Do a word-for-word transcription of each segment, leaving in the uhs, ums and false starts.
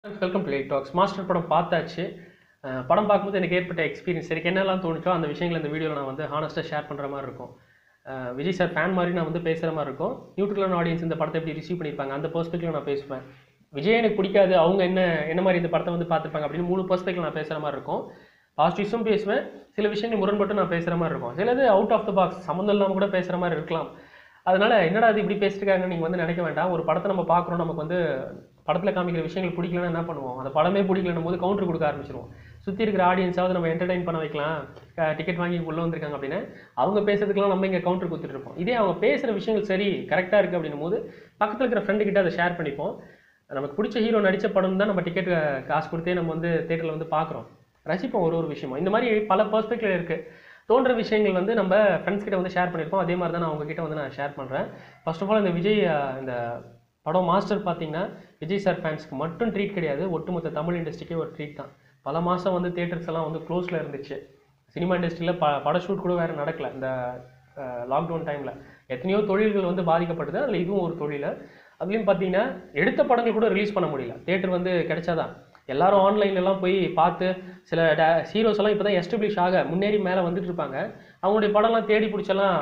Welcome to light talks. Master படம் பார்த்தாச்சு. படம் பார்க்கும்போது எனக்கு ஏற்பட்ட எக்ஸ்பீரியன்ஸ் எனக்கு என்னெல்லாம் தோணுச்சோ அந்த விஷயங்கள் இந்த வீடியோவில் நான் வந்து ஹானஸ்ட்டாக ஷேர் பண்ணுற மாதிரி இருக்கும். விஜய் சார் ஃபேன் மாதிரி நான் வந்து பேசுகிற மாதிரி இருக்கும். நியூட்ரலான ஆடியன்ஸ் இந்த படத்தை எப்படி ரிசீவ் பண்ணியிருப்பாங்க அந்த பெர்ஸ்பெக்டிவ் நான் பேசுவேன். விஜய் எனக்கு பிடிக்காது, அவங்க என்ன என்ன மாதிரி இந்த படத்தை வந்து பார்த்துருப்பாங்க அப்படின்னு மூணு பெர்ஸ்பெக்டிவ் நான் பேசுகிற மாதிரி இருக்கும். பாசிட்டிவ்ஸும் பேசுவேன், சில விஷயங்கள் முரண்பட்டு நான் பேசுகிற மாதிரி இருக்கும். சிலது அவுட் ஆஃப் த பாக்ஸ் சம்மந்தம் இல்லாமல் கூட பேசுகிற மாதிரி இருக்கலாம். அதனால் என்னடா அது இப்படி பேசிட்டுருக்காங்கன்னு நீங்கள் வந்து நினைக்க வேண்டாம். ஒரு படத்தை நம்ம பார்க்குறோம், நமக்கு வந்து படத்தில் காமிக்கிற விஷயங்கள் பிடிக்கலன்னா என்ன பண்ணுவோம், அந்த படமே பிடிக்கலன்னும் போது கவுண்டர் கொடுக்க ஆரம்பிச்சிருவோம். சுற்றி இருக்கிற ஆடியன்ஸாவது நம்ம என்டர்டைன் பண்ண வைக்கலாம், டிக்கெட் வாங்கி உள்ளே வந்திருக்காங்க அப்படின்னு அவங்க பேசுறதுக்கெல்லாம் நம்ம இங்கே கவுண்டர் கொடுத்துட்டு இருப்போம். இதே அவங்க பேசுகிற விஷயங்கள் சரி கரெக்டாக இருக்குது அப்படின்னும் போது பக்கத்தில் இருக்கிற ஃப்ரெண்டு கிட்ட அதை ஷேர் பண்ணிப்போம். நமக்கு பிடிச்ச ஹீரோ நடித்த படம் தான் நம்ம டிக்கெட் காசு கொடுத்தே நம்ம வந்து தேட்டரில் வந்து பார்க்குறோம், ரசிப்போம் ஒரு ஒரு விஷயமும். இந்த மாதிரி பல பெர்ஸ்பெக்டிவ் இருக்குது. தோன்ற விஷயங்கள் வந்து நம்ம ஃப்ரெண்ட்ஸ் கிட்ட வந்து ஷேர் பண்ணியிருப்போம். அதே மாதிரி தான் நான் உங்ககிட்ட வந்து நான் ஷேர் பண்ணுறேன். ஃபர்ஸ்ட் ஆஃப் ஆல் இந்த விஜய் இந்த படம் மாஸ்டர் பார்த்தீங்கன்னா விஜய் சார் ஃபேன்ஸ்க்கு மட்டும் ட்ரீட் கிடையாது, ஒட்டுமொத்த தமிழ் இண்டஸ்ட்ரிக்கே ஒரு ட்ரீட் தான். பல மாதம் வந்து தேட்டர்ஸ் எல்லாம் வந்து க்ளோஸில் இருந்துச்சு. சினிமா இண்டஸ்ட்ரியில் ப பட ஷூட் கூட வேறு நடக்கலை இந்த லாக்டவுன் டைமில். எத்தனையோ தொழில்கள் வந்து பாதிக்கப்படுது, அதில் இதுவும் ஒரு தொழில். அதுலேயும் பார்த்தீங்கன்னா எடுத்த படங்கள் கூட ரிலீஸ் பண்ண முடியல, தேட்டர் வந்து கிடைச்சாதான். எல்லாரும் ஆன்லைன்லாம் போய் பார்த்து சில டே ஹீரோஸ் எல்லாம் இப்போ தான் எஸ்டபிளிஷ் ஆக முன்னேறி மேலே வந்துட்டு இருப்பாங்க. அவங்களுடைய படம்லாம் தேடி பிடிச்செல்லாம்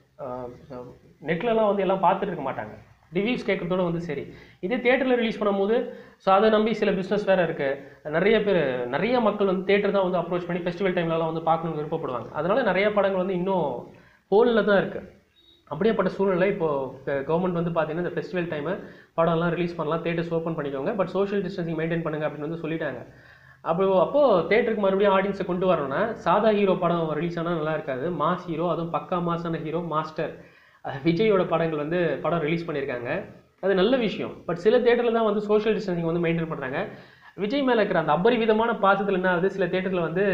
நெட்லலாம் வந்து எல்லாம் பார்த்துட்டு இருக்க மாட்டாங்க, ரிவ்யூஸ் கேட்குறதோட வந்து சரி. இதே தேட்டரில் ரிலீஸ் பண்ணும்போது ஸோ அதை நம்பி சில பிஸ்னஸ் வேறு இருக்குது. நிறைய பேர் நிறைய மக்கள் வந்து தேட்டர் தான் வந்து அப்ரோச் பண்ணி ஃபெஸ்டிவல் டைம்லலாம் வந்து பார்க்கணுன்னு விருப்பப்படுவாங்க. அதனால் நிறைய படங்கள் வந்து இன்னும் ஹோலில் தான் இருக்குது. அப்படியேப்பட்ட சூழ்நிலை இப்போது கவர்மெண்ட் வந்து பார்த்தீங்கன்னா இந்த ஃபெஸ்டிவல் டைமு படம்லாம் ரிலீஸ் பண்ணலாம், தேட்டர்ஸ் ஓப்பன் பண்ணிக்கோங்க, பட் சோஷியல் டிஸ்டன்சிங் மெயின்டைன் பண்ணுங்கள் அப்படின்னு வந்து சொல்லிட்டாங்க. அப்போ அப்போது தேட்டருக்கு மறுபடியும் ஆடியன்ஸை கொண்டு வரணும்னா சாதா ஹீரோ படம் ரிலீஸ் ஆனால் நல்லா இருக்காது. மாஸ் ஹீரோ, அதுவும் பக்கா மாசான ஹீரோ மாஸ்டர் விஜயோட படங்கள் வந்து படம் ரிலீஸ் பண்ணியிருக்காங்க. அது நல்ல விஷயம். பட் சில தேட்டரில் தான் வந்து சோஷியல் டிஸ்டன்சிங் வந்து மெயின்டைன் பண்ணுறாங்க. விஜய் மேலே இருக்கிற அந்த அபரிவிதமான பாசத்தில் என்ன ஆகுது, சில தேட்டரில் வந்து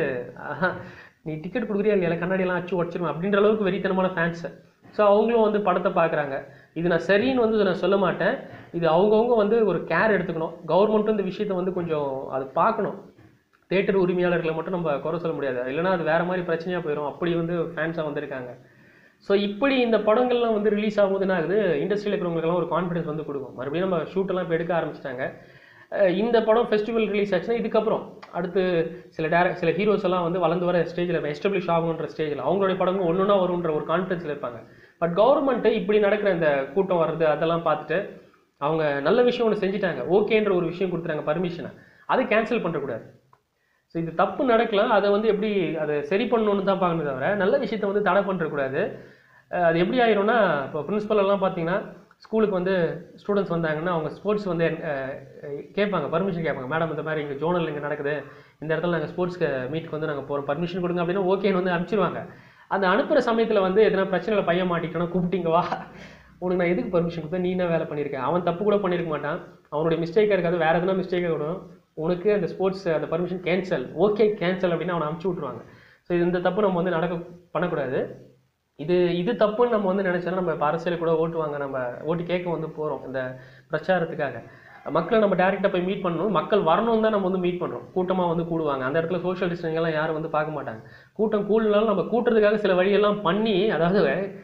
நீ டிக்கெட் கொடுக்குறியா இல்லையா, கண்ணாடியெல்லாம் அச்சு உடச்சிருவேன் அப்படின்ற அளவுக்கு வெறித்தனமான ஃபேன்ஸு. ஸோ அவங்களும் வந்து படத்தை பார்க்குறாங்க. இது நான் சரின்னு வந்து நான் சொல்ல மாட்டேன். இது அவங்கவுங்க வந்து ஒரு கேர் எடுத்துக்கணும். கவர்மெண்ட்டும் இந்த விஷயத்தை வந்து கொஞ்சம் அது பார்க்கணும். தேட்டர் உரிமையாளர்களை மட்டும் நம்ம குறை சொல்ல முடியாது, இல்லைனா அது வேறு மாதிரி பிரச்சனையாக போயிடும். அப்படி வந்து ஃபேன்ஸாக வந்திருக்காங்க. ஸோ இப்படி இந்த படங்கள்லாம் வந்து ரிலீஸ் ஆகும்போது என்ன ஆகுது, இண்டஸ்ட்ரியில் இருக்கிறவங்களுக்கெல்லாம் ஒரு கான்ஃபிடன்ஸ் வந்து கொடுக்கும். மறுபடியும் நம்ம ஷூட்டெல்லாம் இப்போ எடுக்க ஆரம்பிச்சிட்டாங்க. இந்த படம் ஃபெஸ்டிவல் ரிலீஸ் ஆச்சுன்னா இதுக்கப்புறம் அடுத்து சில டேரக்ட் சில ஹீரோஸ் எல்லாம் வந்து வளர்ந்து வர ஸ்டேஜில் எஸ்டபிளிஷ் ஆகுன்ற ஸ்டேஜில் அவங்களுடைய படமும் ஒன்று ஒன்றா வரும்ன்ற ஒரு கான்ஃபிடன்ஸில் இருப்பாங்க. பட் கவர்மெண்ட்டு இப்படி நடக்கிற இந்த கூட்டம் வர்றது அதெல்லாம் பார்த்துட்டு அவங்க நல்ல விஷயம் ஒன்று செஞ்சுட்டாங்க, ஓகேன்ற ஒரு விஷயம் கொடுத்துட்டாங்க பர்மிஷனை, அதை கேன்சல் பண்ணக்கூடாது. ஸோ இது தப்பு நடக்கலாம், அதை வந்து எப்படி அதை சரி பண்ணணுன்னு தான் பார்க்கணும் தவிர நல்ல விஷயத்தை வந்து தடை பண்ணுறக்கூடாது. அது எப்படி ஆயிரும்னா, இப்போ பிரின்ஸிபலெல்லாம் பார்த்தீங்கன்னா ஸ்கூலுக்கு வந்து ஸ்டூடெண்ட்ஸ் வந்தாங்கன்னா அவங்க ஸ்போர்ட்ஸ் வந்து கேட்பாங்க, பர்மிஷன் கேட்பாங்க. மேடம் இந்த மாதிரி இங்கே ஜோனல் இங்கே நடக்குது, இந்த இடத்துல நாங்கள் ஸ்போர்ட்ஸ்க்கு மீட்டுக்கு வந்து நாங்கள் போகிறோம், பர்மிஷன் கொடுங்க அப்படின்னா ஓகேன்னு வந்து அனுப்பிச்சிருவாங்க. அந்த அனுப்புகிற சமயத்தில் வந்து எதனா பிரச்சனையில் பையன் மாட்டிக்கிட்டோன்னா கூப்பிட்டீங்க வா, உனக்கு நான் எதுக்கு பர்மிஷன் கொடுத்தேன், நீ என்ன வேலை பண்ணியிருக்கேன். அவன் தப்பு கூட பண்ணியிருக்க மாட்டான், அவனுடைய மிஸ்டேக்காக இருக்காது, வேறு எதுனா மிஸ்டேக்காக விடும். உனக்கு அந்த ஸ்போர்ட்ஸ் அந்த பர்மிஷன் கேன்சல், ஓகே கேன்சல் அப்படின்னு அவனை அனுப்பிச்சி விட்ருவாங்க. ஸோ இந்த தப்பு நம்ம வந்து நடக்க பண்ணக்கூடாது. இது இது தப்புன்னு நம்ம வந்து நினச்சோன்னா நம்ம இப்போ அரசியல் கூட ஓட்டுவாங்க, நம்ம ஓட்டு கேட்க வந்து போகிறோம் இந்த பிரச்சாரத்துக்காக. மக்களை நம்ம டேரெக்டாக போய் மீட் பண்ணணும், மக்கள் வரணும் தான் நம்ம வந்து மீட் பண்ணுறோம். கூட்டமாக வந்து கூடுவாங்க, அந்த இடத்துல சோஷியல் டிஸ்டன்சிங்லாம் யாரும் வந்து பார்க்க மாட்டாங்க. கூட்டம் கூடுனாலும் நம்ம கூட்டுறதுக்காக சில வழியெல்லாம் பண்ணி, அதாவது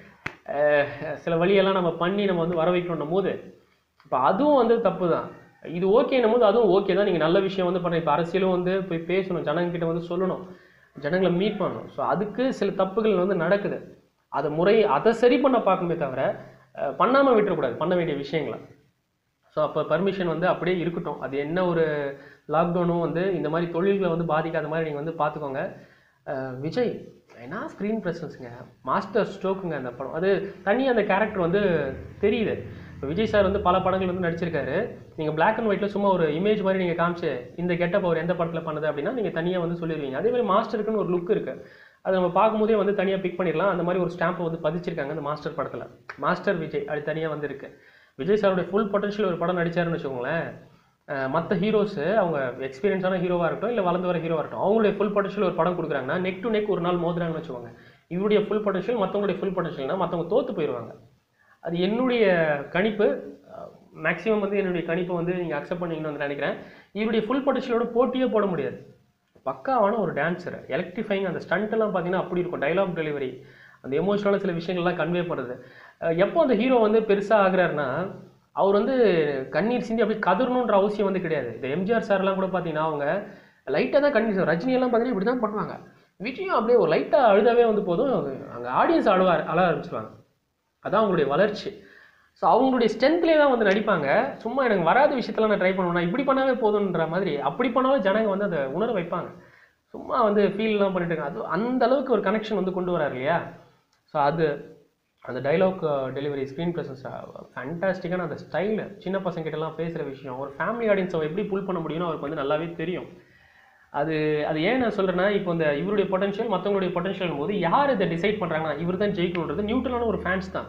சில வழியெல்லாம் நம்ம பண்ணி நம்ம வந்து வர வைக்கணும் போது இப்போ அதுவும் வந்து தப்பு தான். இது ஓகேன்னும் போது அதுவும் ஓகே தான், நீங்கள் நல்ல விஷயம் வந்து பண்ண. இப்போ அரசியலும் வந்து போய் பேசணும், ஜனங்கிட்ட வந்து சொல்லணும், ஜனங்களை மீட் பண்ணணும். ஸோ அதுக்கு சில தப்புகள் வந்து நடக்குது, அதை முறை அதை சரி பண்ண பார்க்கணுமே தவிர பண்ணாமல் விட்டுறக்கூடாது பண்ண வேண்டிய விஷயங்களை. ஸோ அப்போ பர்மிஷன் வந்து அப்படியே இருக்கட்டும். அது என்ன ஒரு லாக்டவுனும் வந்து இந்த மாதிரி தொழில்களை வந்து பாதிக்காத மாதிரி நீங்கள் வந்து பார்த்துக்கோங்க. விஜய் ஏன்னா ஸ்க்ரீன் ப்ரெசன்ஸுங்க, மாஸ்டர் ஸ்ட்ரோக்குங்க அந்த படம். அது தனியாக அந்த கேரக்டர் வந்து தெரியுது. இப்போ விஜய் சார் வந்து பல படங்கள் வந்து நடிச்சிருக்காரு. நீங்கள் பிளாக் அண்ட் ஒயிட்டில் சும்மா ஒரு இமேஜ் மாதிரி நீங்கள் காமிச்சு இந்த கெட்டப் அவர் எந்த படத்தில் பண்ணுது அப்படின்னா நீங்கள் தனியாக வந்து சொல்லிடுவீங்க. அதே மாதிரி மாஸ்டருக்குன்னு ஒரு லுக் இருக்குது, அதை நம்ம பார்க்கும்போதே வந்து தனியாக பிக் பண்ணிடலாம். அந்த மாதிரி ஒரு ஸ்டாம்பை வந்து பதிச்சிருக்காங்க அந்த மாஸ்டர் படத்தில். மாஸ்டர் விஜய் அது தனியாக வந்து இருக்குது. விஜய் சாருடைய ஃபுல் பொட்டன்ஷியல் ஒரு படம் நடிச்சாருன்னு வச்சுக்கோங்களேன், மற்ற ஹீரோஸு அவங்க எக்ஸ்பீரியன்ஸான ஹீரோவாக இருக்கட்டும் இல்லை வளர்ந்து வர ஹீரோவாக இருக்கட்டும், அவங்களுடைய ஃபுல் பொட்டன்ஷியல் ஒரு படம் கொடுக்குறாங்கன்னா நெக் டு நெக் ஒரு நாள் மோதுறாங்கன்னு வச்சுக்கோங்க. இவருடைய ஃபுல் பொட்டன்ஷியல் மற்றவங்களுடைய ஃபுல் பொட்டன்ஷியல்னா மற்றவங்க தோற்று போயிடுவாங்க. அது என்னுடைய கணிப்பு, மேக்ஸிமம் வந்து என்னுடைய கணிப்பை வந்து நீங்கள் அக்செப்ட் பண்ணிங்கன்னு வந்து நினைக்கிறேன். இவருடைய ஃபுல் பொட்டன்ஷியலோட போட்டியே போட முடியாது. பக்காவான ஒரு டான்ஸர், எலக்ட்ரிஃபைங், அந்த ஸ்டண்ட்டெல்லாம் பார்த்தீங்கன்னா அப்படி இருக்கும். டைலாக் டெலிவரி, அந்த எமோஷனலான சில விஷயங்கள்லாம் கன்வே பண்ணுறது. எப்போ அந்த ஹீரோ வந்து பெருசாக ஆகுறாருன்னா அவர் வந்து கண்ணீர் சிந்தி அப்படி கதறணுன்ற அவசியம் வந்து கிடையாது. இந்த எம்ஜிஆர் சார்லாம் கூட பார்த்தீங்கன்னா அவங்க லைட்டாக தான் கண்ணீர், ரஜினியெல்லாம் பார்த்தீங்கன்னா இப்படி தான் பண்ணுவாங்க. விஜயும் அப்படியே ஒரு லைட்டாக அழுதாவே வந்து போதும், அங்கே ஆடியன்ஸ் அழுவ அழ ஆரம்பிச்சிருவாங்க. அதான் அவங்களுடைய வளர்ச்சி. ஸோ அவங்களுடைய ஸ்ட்ரென்த்லேயே தான் வந்து நடிப்பாங்க. சும்மா எனக்கு வராத விஷயத்தெல்லாம் நான் ட்ரை பண்ணுவேன், இப்படி பண்ணாவே போதுன்ற மாதிரி அப்படி பண்ணாலும் ஜனங்க வந்து அதை உணர வைப்பாங்க. சும்மா வந்து ஃபீல்லாம் பண்ணிட்டு இருக்காங்க. அது அந்த அளவுக்கு ஒரு கனெக்ஷன் வந்து கொண்டு வராரு இல்லையா. ஸோ அது அந்த டைலாக் டெலிவரி, ஸ்க்ரீன் ப்ரெசன்ஸ் ஃபேண்டாஸ்டிக்கான அந்த ஸ்டைலு, சின்ன பசங்கிட்டலாம் பேசுகிற விஷயம், ஒரு ஃபேமிலி ஆடியன்ஸை எப்படி புல் பண்ண முடியும்னு அவருக்கு வந்து நல்லாவே தெரியும். அது அது ஏன் நான் சொல்கிறேன்னா, இப்போ இந்த இவருடைய பொட்டன்ஷியல் மற்றவங்களுடைய பொட்டன்ஷியல் போது யார் இதை டிசைட் பண்ணுறாங்கன்னா இவர் தான் ஜெயிக்கணுன்றது நியூட்ரலான ஒரு ஃபேன்ஸ் தான்.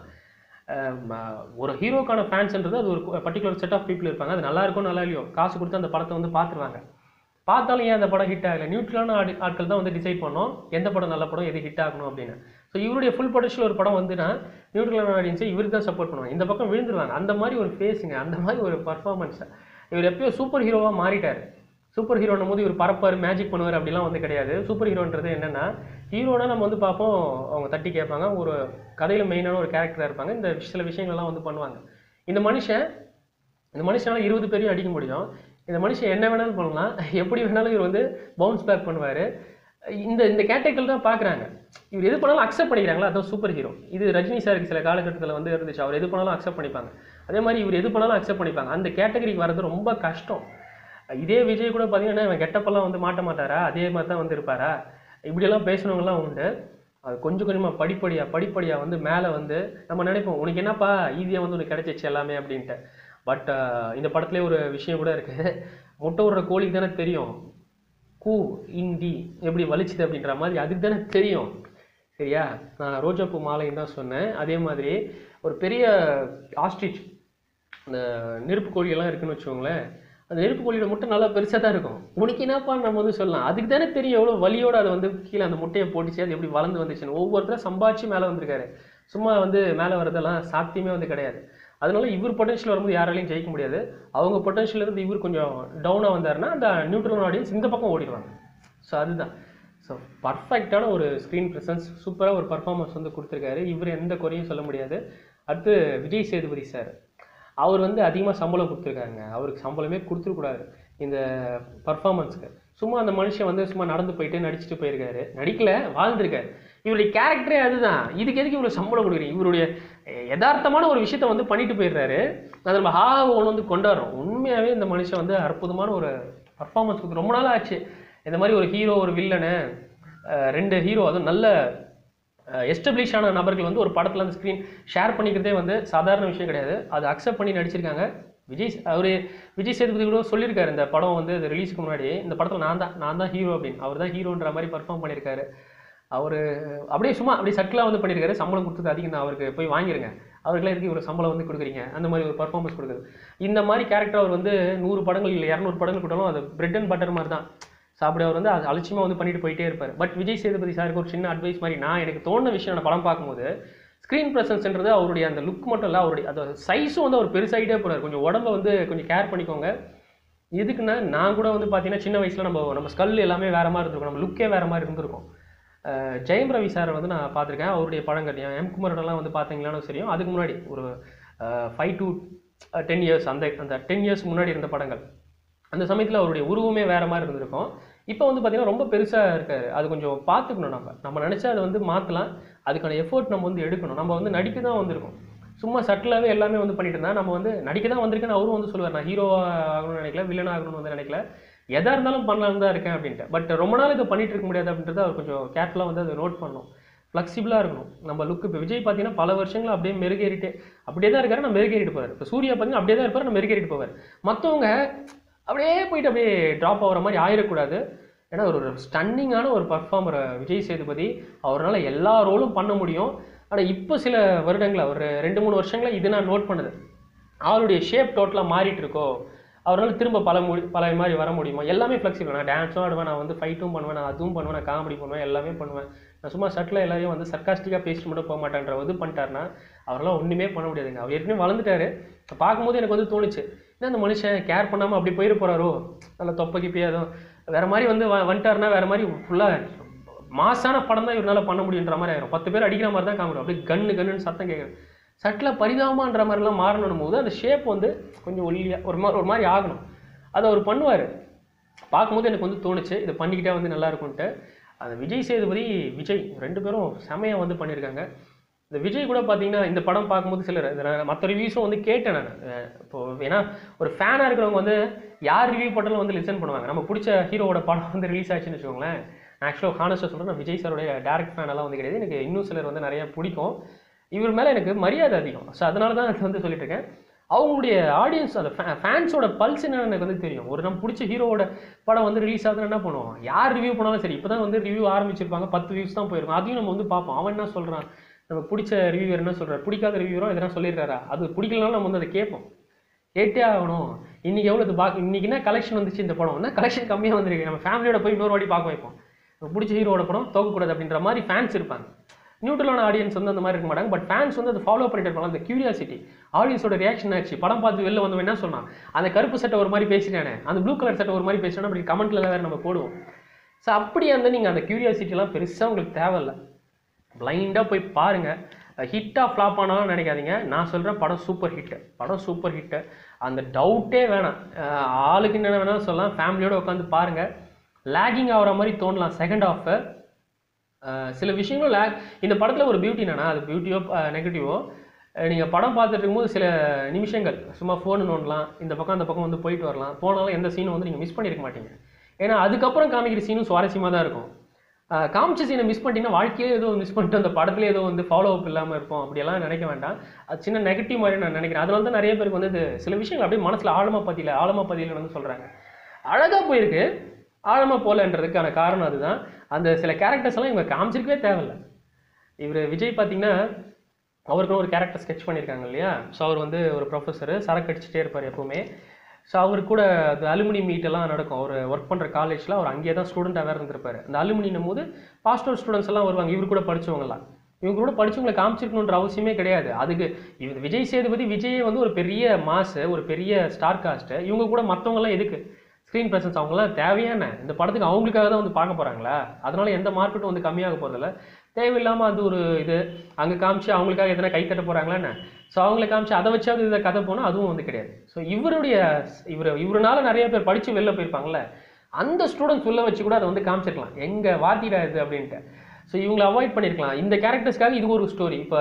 ஒரு ஹீரோக்கான ஃபேன்ஸ்ன்றது அது ஒரு பர்டிகுலர் செட் ஆஃப் பீப்புள் இருப்பாங்க. அது நல்லா இருக்கும் நல்லா இல்லையோ காசு கொடுத்து அந்த படத்தை வந்து பார்த்துருவாங்க. பார்த்தாலும் ஏன் அந்த படம் ஹிட் ஆகலை, நியூட்ரலான ஆடி ஆட்கள் தான் வந்து டிசைட் பண்ணோம் எந்த படம் நல்ல படம் எது ஹிட் ஆகணும் அப்படின்னு. ஸோ இவருடைய ஃபுல் பொட்டன்ஷியல் ஒரு படம் வந்துன்னா நியூட்ரலான ஆடியன்ஸை இவருக்கு தான் சப்போர்ட் பண்ணுவாங்க, இந்த பக்கம் விழுந்துருவாங்க. அந்த மாதிரி ஒரு ஃபேஸுங்க, அந்த மாதிரி ஒரு பர்ஃபார்மன்ஸ். இவர் எப்பயோ சூப்பர் ஹீரோவாக மாறிட்டார். சூப்பர் ஹீரோன்னும் போது இவர் பறப்பார், மேஜிக் பண்ணுவார் அப்படிலாம் வந்து கிடையாது. சூப்பர் ஹீரோன்றது என்னென்னா, ஹீரோனா நம்ம வந்து பார்ப்போம், அவங்க தட்டி கேட்பாங்க, ஒரு கதையில் மெயினான ஒரு கேரக்டராக இருப்பாங்க, இந்த சில விஷயங்கள்லாம் வந்து பண்ணுவாங்க. இந்த மனுஷன் இந்த மனுஷனால் இருபது பேரையும் அடிக்க முடியும். இந்த மனுஷன் என்ன வேணாலும் பண்ணலாம், எப்படி வேணாலும் இவர் வந்து பவுன்ஸ் பேக் பண்ணுவார். இந்த இந்த கேட்டகரியில் தான் பார்க்குறாங்க. இவர் எது பண்ணாலும் அக்செப்ட் பண்ணிக்கிறாங்களா, அதான் சூப்பர் ஹீரோ. இது ரஜினி சாருக்கு சில காலகட்டத்தில் வந்து இருந்துச்சு, அவர் எது பண்ணாலும் அக்செப்ட் பண்ணிப்பாங்க. அதே மாதிரி இவர் எது பண்ணாலும் அக்செப்ட் பண்ணிப்பாங்க. அந்த கேட்டகரிக்கு வர்றது ரொம்ப கஷ்டம். இதே விஜய் கூட பார்த்தீங்கன்னா இவன் கெட்டப்பெல்லாம் வந்து மாட்ட மாட்டாரா, அதே மாதிரி தான் வந்து இருப்பாரா, இப்படியெல்லாம் பேசணுங்கலாம் உண்டு. அது கொஞ்சம் கொஞ்சமாக படிப்படியாக படிப்படியாக வந்து மேலே வந்து நம்ம நினைப்போம் உனக்கு என்னப்பா ஈஸியாக வந்து உனக்கு கிடைச்சிச்சு எல்லாமே அப்படின்ட்டு. பட் இந்த படத்துலேயே ஒரு விஷயம் கூட இருக்குது, முட்டை விடுற கோழிக்கு தானே தெரியும் கூ இந்தி எப்படி வலிச்சுது அப்படின்ற மாதிரி, அதுக்கு தானே தெரியும். சரியா, நான் ரோஜாப்பூ மாலைன்னு தான் சொன்னேன். அதே மாதிரி ஒரு பெரிய ஆஸ்ட்ரிச், இந்த நெருப்பு கோழியெல்லாம் இருக்குன்னு வச்சுக்கோங்களேன், அந்த நெருப்பு கோழியோட முட்டை நல்லா பெருசாக தான் இருக்கும். உனக்கு என்னப்பா நம்ம வந்து சொல்லலாம், அதுக்கு தானே தெரியும் எவ்வளோ வலியோடு அதை வந்து கீழே அந்த முட்டையை போட்டுச்சு, அது எப்படி வளர்ந்து வந்துச்சுன்னு. ஒவ்வொருத்தரும் சம்பாதிச்சு மேலே வந்திருக்காரு. சும்மா வந்து மேலே வரதெல்லாம் சாத்தியமே வந்து கிடையாது. அதனால இவர் பொட்டன்ஷியல் வரும்போது யாராலையும் ஜெயிக்க முடியாது. அவங்க பொட்டன்ஷியல் இருந்து இவர் கொஞ்சம் டவுனாக வந்தாருன்னா அந்த நியூட்ரல் ஆடியன்ஸ் இந்த பக்கம் ஓடிடுவாங்க. ஸோ அதுதான். ஸோ பர்ஃபெக்டான ஒரு ஸ்க்ரீன் ப்ரெசன்ஸ், சூப்பராக ஒரு பர்ஃபார்மன்ஸ் வந்து கொடுத்துருக்காரு. இவர் எந்த குறையும் சொல்ல முடியாது. அடுத்து விஜய் சேதுபதி சார், அவர் வந்து அதிகமாக சம்பளம் கொடுத்துருக்காருங்க. அவருக்கு சம்பளமே கொடுத்துருக்கூடாது இந்த பர்ஃபார்மன்ஸுக்கு. சும்மா அந்த மனுஷன் வந்து சும்மா நடந்து போயிட்டு நடிச்சுட்டு போயிருக்காரு, நடிக்கல வாழ்ந்துருக்காரு. இவருடைய கேரக்டரே அதுதான். இதுக்கு எதுக்கு இவ்வளோ சம்பளம் கொடுக்குறீங்க? இவருடைய யதார்த்தமான ஒரு விஷயத்த வந்து பண்ணிட்டு போயிடுறாரு. அதை நம்ம ஹா ஒன்று வந்து கொண்டாடுறோம். உண்மையாகவே இந்த மனுஷன் வந்து அற்புதமான ஒரு பர்ஃபார்மன்ஸ் கொடுத்து ரொம்ப நாள் ஆச்சு. இந்த மாதிரி ஒரு ஹீரோ ஒரு வில்லனு ரெண்டு ஹீரோ அதுவும் நல்ல எஸ்டப்ளிஷான நபர்கள் வந்து ஒரு படத்தில் அந்த ஸ்க்ரீன் ஷேர் பண்ணிக்கிறதே வந்து சாதாரண விஷயம் கிடையாது. அதை அக்செப்ட் பண்ணி நடிச்சிருக்காங்க. விஜய் அவர் விஜய் சேதுபதி கூட சொல்லியிருக்காரு இந்த படம் வந்து அது ரிலீஸுக்கு முன்னாடி, இந்த படத்தில் நான் தான் நான் தான் ஹீரோ அப்படின்னு. அவர் தான் ஹீரோன்ற மாதிரி பர்ஃபார்ம் பண்ணியிருக்காரு. அவர் அப்படியே சும்மா அப்படியே சட்டிலாக வந்து பண்ணியிருக்காரு. சம்பளம் கொடுத்தது அதிகம் தான், அவருக்கு போய் வாங்கிருங்க, அவருக்குலாம் இருக்கு இவ்வளோ சம்பளம் வந்து கொடுக்குறீங்க, அந்த மாதிரி ஒரு பர்ஃபார்மன்ஸ் கொடுக்குது. இந்த மாதிரி கேரக்டர் அவர் வந்து நூறு படங்கள் இல்லை இரநூறு படங்கள் கொடுத்தாலும் அது பிரெட் அண்ட் பட்டர் மாதிரி தான். ஸோ அப்படி அவர் வந்து அது அலட்சியமாக வந்து பண்ணிட்டு போயிட்டே இருப்பார். பட் விஜய் சேதுபதி சாருக்கு ஒரு சின்ன அட்வைஸ் மாதிரி நான் எனக்கு தோணுன விஷயம், நான் படம் பார்க்கும்போது ஸ்க்ரீன் ப்ரெசன்ஸ்ன்றது அவருடைய அந்த லுக் மட்டும் இல்லை, அவருடைய அந்த சைஸும் வந்து அவர் பெருசாகிட்டே போகிறார். கொஞ்சம் உடம்பை வந்து கொஞ்சம் கேர் பண்ணிக்கோங்க. எதுக்குன்னா நான் கூட வந்து பார்த்தீங்கன்னா சின்ன வயசில் நம்ம நம்ம ஸ்கல் எல்லாமே வேறு மாதிரி இருந்திருக்கும், நம்ம லுக்கே வேறு மாதிரி இருந்திருக்கும். ஜெயம் ரவி சாரை வந்து நான் பார்த்துருக்கேன். அவருடைய படங்கள் எம் குமரனெல்லாம் வந்து பார்த்தீங்களான்னு தெரியும். அதுக்கு முன்னாடி ஒரு ஃபைவ் டு டென் இயர்ஸ் அந்த அந்த டென் இயர்ஸ் முன்னாடி இருந்த படங்கள், அந்த சமயத்தில் அவருடைய உருவமே வேறு மாதிரி இருந்திருக்கும். இப்போ வந்து பார்த்திங்கன்னா ரொம்ப பெருசாக இருக்கார். அது கொஞ்சம் பார்த்துக்கணும். நம்ம நம்ம நினச்சா அதை வந்து மாற்றலாம். அதுக்கான எஃபோர்ட் நம்ம வந்து எடுக்கணும். நம்ம வந்து நடிக்க தான் வந்திருக்கோம். சும்மா சட்டிலாகவே எல்லாமே வந்து பண்ணிட்டு இருந்தால் நம்ம வந்து நடிக்க தான் வந்திருக்கேன்னு அவரும் வந்து சொல்லுவார். நான் ஹீரோ ஆகணும்னு நினைக்கல, வில்லன் ஆகணும்னு வந்து நினைக்கல, எதாக இருந்தாலும் பண்ணலான்னு தான் இருக்கேன் அப்படின்ட்டு. பட் ரொம்ப நாள் இதை பண்ணிட்டு இருக்க முடியாது அப்படின்றத அவர் கொஞ்சம் கேர்ஃபுல்லாக வந்து அதை நோட் பண்ணணும். ஃப்ளெக்சிபிளாக இருக்கணும் நம்ம லுக்கு. இப்போ விஜய் பார்த்தீங்கன்னா பல வருஷங்கள் அப்படியே மெருகேறிட்டு அப்படியே தான் இருக்காரு, நான் மெருகேறிட்டு போவார். இப்போ சூர்யா பார்த்தீங்கன்னா அப்படியே தான் இருப்பார், நான் மெருகேறிட்டு போவார். மற்றவங்க அப்படியே போயிட்டு அப்படியே ட்ராப் ஆகிற மாதிரி ஆயிடக்கூடாது. ஏன்னா ஒரு ஸ்டன்னிங்கான ஒரு பர்ஃபார்மர் விஜய் சேதுபதி, அவரால் எல்லா ரோலும் பண்ண முடியும். ஆனால் இப்போ சில வருடங்களில் ஒரு ரெண்டு மூணு வருஷங்களில் இது நான் நோட் பண்ணுது, அவருடைய ஷேப் டோட்டலாக மாறிட்டு இருக்கோ, அவரால் திரும்ப பல மொழி பல மாதிரி வர முடியுமா? எல்லாமே ஃப்ளெக்சிபிள். நான் டான்ஸும் ஆடுவேன், நான் வந்து ஃபைட்டும் பண்ணுவேன், நான் அதுவும் பண்ணுவேன், நான் காமெடி பண்ணுவேன், எல்லாமே பண்ணுவேன். நான் சும்மா சட்டில் எல்லாரையும் வந்து சர்க்காஸ்டிக்காக பேசிட்டு மட்டும் போக மாட்டேன்ற இது பண்ணிட்டாருன்னா அவரெல்லாம் ஒன்றுமே பண்ண முடியாதுங்க. அவர் ஏற்கனவே வளர்ந்துட்டாரு. பார்க்கும்போது எனக்கு வந்து தோணுச்சு, ஏன்னா அந்த மனுஷன் கேர் பண்ணாமல் அப்படி போயிட போகிறாரோ, நல்லா தொப்பைக்கு போயாதும் வேறு மாதிரி வந்து வந்துட்டாருன்னா வேறு மாதிரி ஃபுல்லாக மாசான படம் தான் இவரால் பண்ண முடியுன்ற மாதிரி ஆயிரும். பத்து பேர் அடிக்கிற மாதிரி தான் காமெடி, அப்படியே கன்னு கன்னுன்னு சத்தம் கேட்குது. சட்டில் பரிதாபமான்ற மாதிரிலாம் மாறணும் போது அந்த ஷேப் வந்து கொஞ்சம் ஒல்லியாக ஒரு மாதிரி ஒரு மாதிரி ஆகணும். அதை அவர் பண்ணுவார். பார்க்கும்போது எனக்கு வந்து தோணுச்சு இதை பண்ணிக்கிட்டே வந்து நல்லா இருக்கும்ன்ட்டு. அந்த விஜய் சேதுபதி விஜய் ரெண்டு பேரும் செமையாக வந்து பண்ணியிருக்காங்க. இந்த விஜய் கூட பார்த்தீங்கன்னா இந்த படம் பார்க்கும்போது சிலர் மற்ற ரிவ்யூஸும் வந்து கேட்டேன் நான். இப்போது ஏன்னா ஒரு ஃபேனாக இருக்கிறவங்க வந்து யார் ரிவ்யூ போட்டாலும் வந்து லிசன் பண்ணுவாங்க. நம்ம பிடிச்ச ஹீரோவோட படம் வந்து ரிலீஸ் ஆச்சுன்னு வச்சுக்கோங்களேன். நான் ஆக்சுவலாக ஹானஸ்ட்டாக சொல்கிறேன், நான் விஜய் சாரோடைய டேரக்ட் ஃபேனெல்லாம் வந்து கிடையாது. எனக்கு இன்னும் சிலர் வந்து நிறையா பிடிக்கும். இவர் மேலே எனக்கு மரியாதை அதிகம். ஸோ அதனால தான் எனக்கு வந்து சொல்லிட்டு இருக்கேன். அவங்களுடைய ஆடியன்ஸ் அந்த ஃபே ஃபேன்ஸோட பல்ஸ் என்னன்னு எனக்கு வந்து தெரியும். ஒரு நம்ம பிடிச்ச ஹீரோவோட படம் வந்து ரிலீஸ் ஆகுதுன்னு என்ன பண்ணுவோம், யார் ரிவ்யூ பண்ணாலும் சரி. இப்போ தான் வந்து ரிவ்யூ ஆரம்பிச்சிருப்பாங்க, பத்து வியூஸ் தான் போயிருக்கும். அதையும் நம்ம வந்து பார்ப்போம். அவன் என்ன சொல்கிறான், நம்ம பிடிச்ச ரிவ்யூவர் என்ன சொல்கிறார், பிடிக்காத ரிவ்யூவரும் எதனா சொல்லியிருக்காரா, அது பிடிக்கலனாலும் நம்ம வந்து அதை கேட்போம். கேட்டே ஆகணும். இன்றைக்கி எவ்வளோ இது பாக் இன்றைக்கி என்ன கலெக்ஷன் வந்துச்சு இந்த படம், என்ன கலெக்ஷன் கம்மியாக வந்துருக்கு, நம்ம ஃபேமிலியோட போய் இன்னொரு வாட்டி பார்க்க வைப்போம். நம்ம பிடிச்ச ஹீரோட படம் தோக்கக்கூடாது அப்படின்ற மாதிரி ஃபேன்ஸ் இருப்பாங்க. நியூட்ரலான ஆடியன்ஸ் வந்து அந்த மாதிரி இருக்க மாட்டாங்க. பட் ஃபேன்ஸ் வந்து அதை ஃபாலோ பண்ணிட்டு இருப்பாங்க. அந்த கியூரியாசிட்டி, ஆடியன்ஸோட ரியாக்ஷன் ஆச்சு. படம் பார்த்து வெளில வந்து என்ன சொன்னான், அந்த கருப்பு சட்டை ஒரு மாதிரி பேசிட்டானே, அந்த ப்ளூ கலர் சட்டை ஒரு மாதிரி பேசிட்டானே அப்படி கமெண்ட்ல வேறு நம்ம போடுவோம். ஸோ அப்படி வந்து நீங்கள் அந்த கியூரியாசிட்டிலாம் பெருசாக உங்களுக்கு தேவையில்லை. பிளைண்டாக போய் பாருங்கள். ஹிட்டாக ஃப்ளாப் ஆனாலும் நினைக்காதீங்க. நான் சொல்கிறேன் படம் சூப்பர் ஹிட்டு, படம் சூப்பர் ஹிட்டு, அந்த டவுட்டே வேணாம். ஆளுக்கு என்ன வேணாலும் சொல்லலாம். ஃபேமிலியோடு உட்காந்து பாருங்கள். லேகிங் ஆகிற மாதிரி தோணலாம் செகண்ட் ஹாஃபு. சில விஷயங்களும் லேக். இந்த படத்தில் ஒரு பியூட்டி என்னன்னா, அது பியூட்டியோ நெகட்டிவோ, நீங்கள் படம் பார்த்துட்டு இருக்கும்போது சில நிமிஷங்கள் சும்மா ஃபோனு நோண்டலாம், இந்த பக்கம் அந்த பக்கம் வந்து போயிட்டு வரலாம். போனாலும் எந்த சீனும் வந்து நீங்கள் மிஸ் பண்ணியிருக்க மாட்டீங்க. ஏன்னா அதுக்கப்புறம் காமிக்கிற சீனும் சுவாரஸ்யமாக தான் இருக்கும். காமிச்ச சீனை மிஸ் பண்ணிட்டீங்கன்னா வாழ்க்கையே ஏதோ மிஸ் பண்ணிட்டு அந்த படத்துல ஏதோ வந்து ஃபாலோ அப் இல்லாமல் இருப்போம். அப்படியெல்லாம் நினைக்க வேண்டாம். அது சின்ன நெகட்டிவ் மாதிரி நான் நினைக்கிறேன். அதனால தான் நிறைய பேருக்கு வந்து சில விஷயங்கள் அப்படியே மனசில் ஆழமாக பதில ஆழமாக பதியில் வந்து சொல்கிறாங்க. அழகாக போயிருக்கு, ஆழமாக போகலன்றதுக்கான காரணம் அதுதான். அந்த சில கேரக்டர்ஸ் எல்லாம் இவங்க காமிச்சிருக்கவே தேவையில்லை. இவர் விஜய் பார்த்தீங்கன்னா அவருக்குன்னு ஒரு கேரக்டர் ஸ்கெட்ச் பண்ணியிருக்காங்க இல்லையா. ஸோ அவர் வந்து ஒரு ப்ரொஃபஸரு, சரக்கு அடிச்சுட்டே இருப்பார் எப்போவுமே. ஸோ அவர் கூட அது அலுமினி மீட்டெல்லாம் நடக்கும். அவர் ஒர்க் பண்ணுற காலேஜில் அவர் அங்கேயே தான் ஸ்டூடெண்ட்டாக வேறு இருந்திருப்பார். அந்த அலுமினியும் போது பாஸ்டர் ஸ்டூடெண்ட்ஸ் எல்லாம் வருவாங்க, இவர் கூட படித்தவங்கலாம். இவங்க கூட படித்தவங்களை காமிச்சிருக்கணுன்ற அவசியமே கிடையாது. அதுக்கு இவர் விஜய் சேதுபதி விஜயே வந்து ஒரு பெரிய மாசு, ஒரு பெரிய ஸ்டார் காஸ்ட்டு. இவங்க கூட மற்றவங்களாம் எதுக்கு ஸ்க்ரீன் ப்ரெசன்ஸ், அவங்களாம் தேவையான இந்த படத்துக்கு அவங்களுக்காக தான் வந்து பார்க்க போகிறாங்களா, அதனால எந்த மார்க்கெட்டும் வந்து கம்மியாக போகிறதில்ல. தேவையில்லாமல் அது ஒரு இது அங்கே காமிச்சு அவங்களுக்காக எதனா கை தட்ட போகிறாங்களான்னு. ஸோ அவங்கள காமிச்சு அதை வச்சாவது இதை கதை போனால் அதுவும் வந்து கிடையாது. ஸோ இவருடைய இவர் இவருனால நிறைய பேர் படித்து வெளில போயிருப்பாங்கள்ல, அந்த ஸ்டூடெண்ட்ஸ் உள்ள வச்சு கூட அதை வந்து காமிச்சிருக்கலாம், எங்கள் வாத்திடா இது அப்படின்ட்டு. ஸோ இவங்களை அவாய்ட் பண்ணியிருக்கலாம். இந்த கேரக்டர்ஸ்க்காக இது ஒரு ஸ்டோரி. இப்போ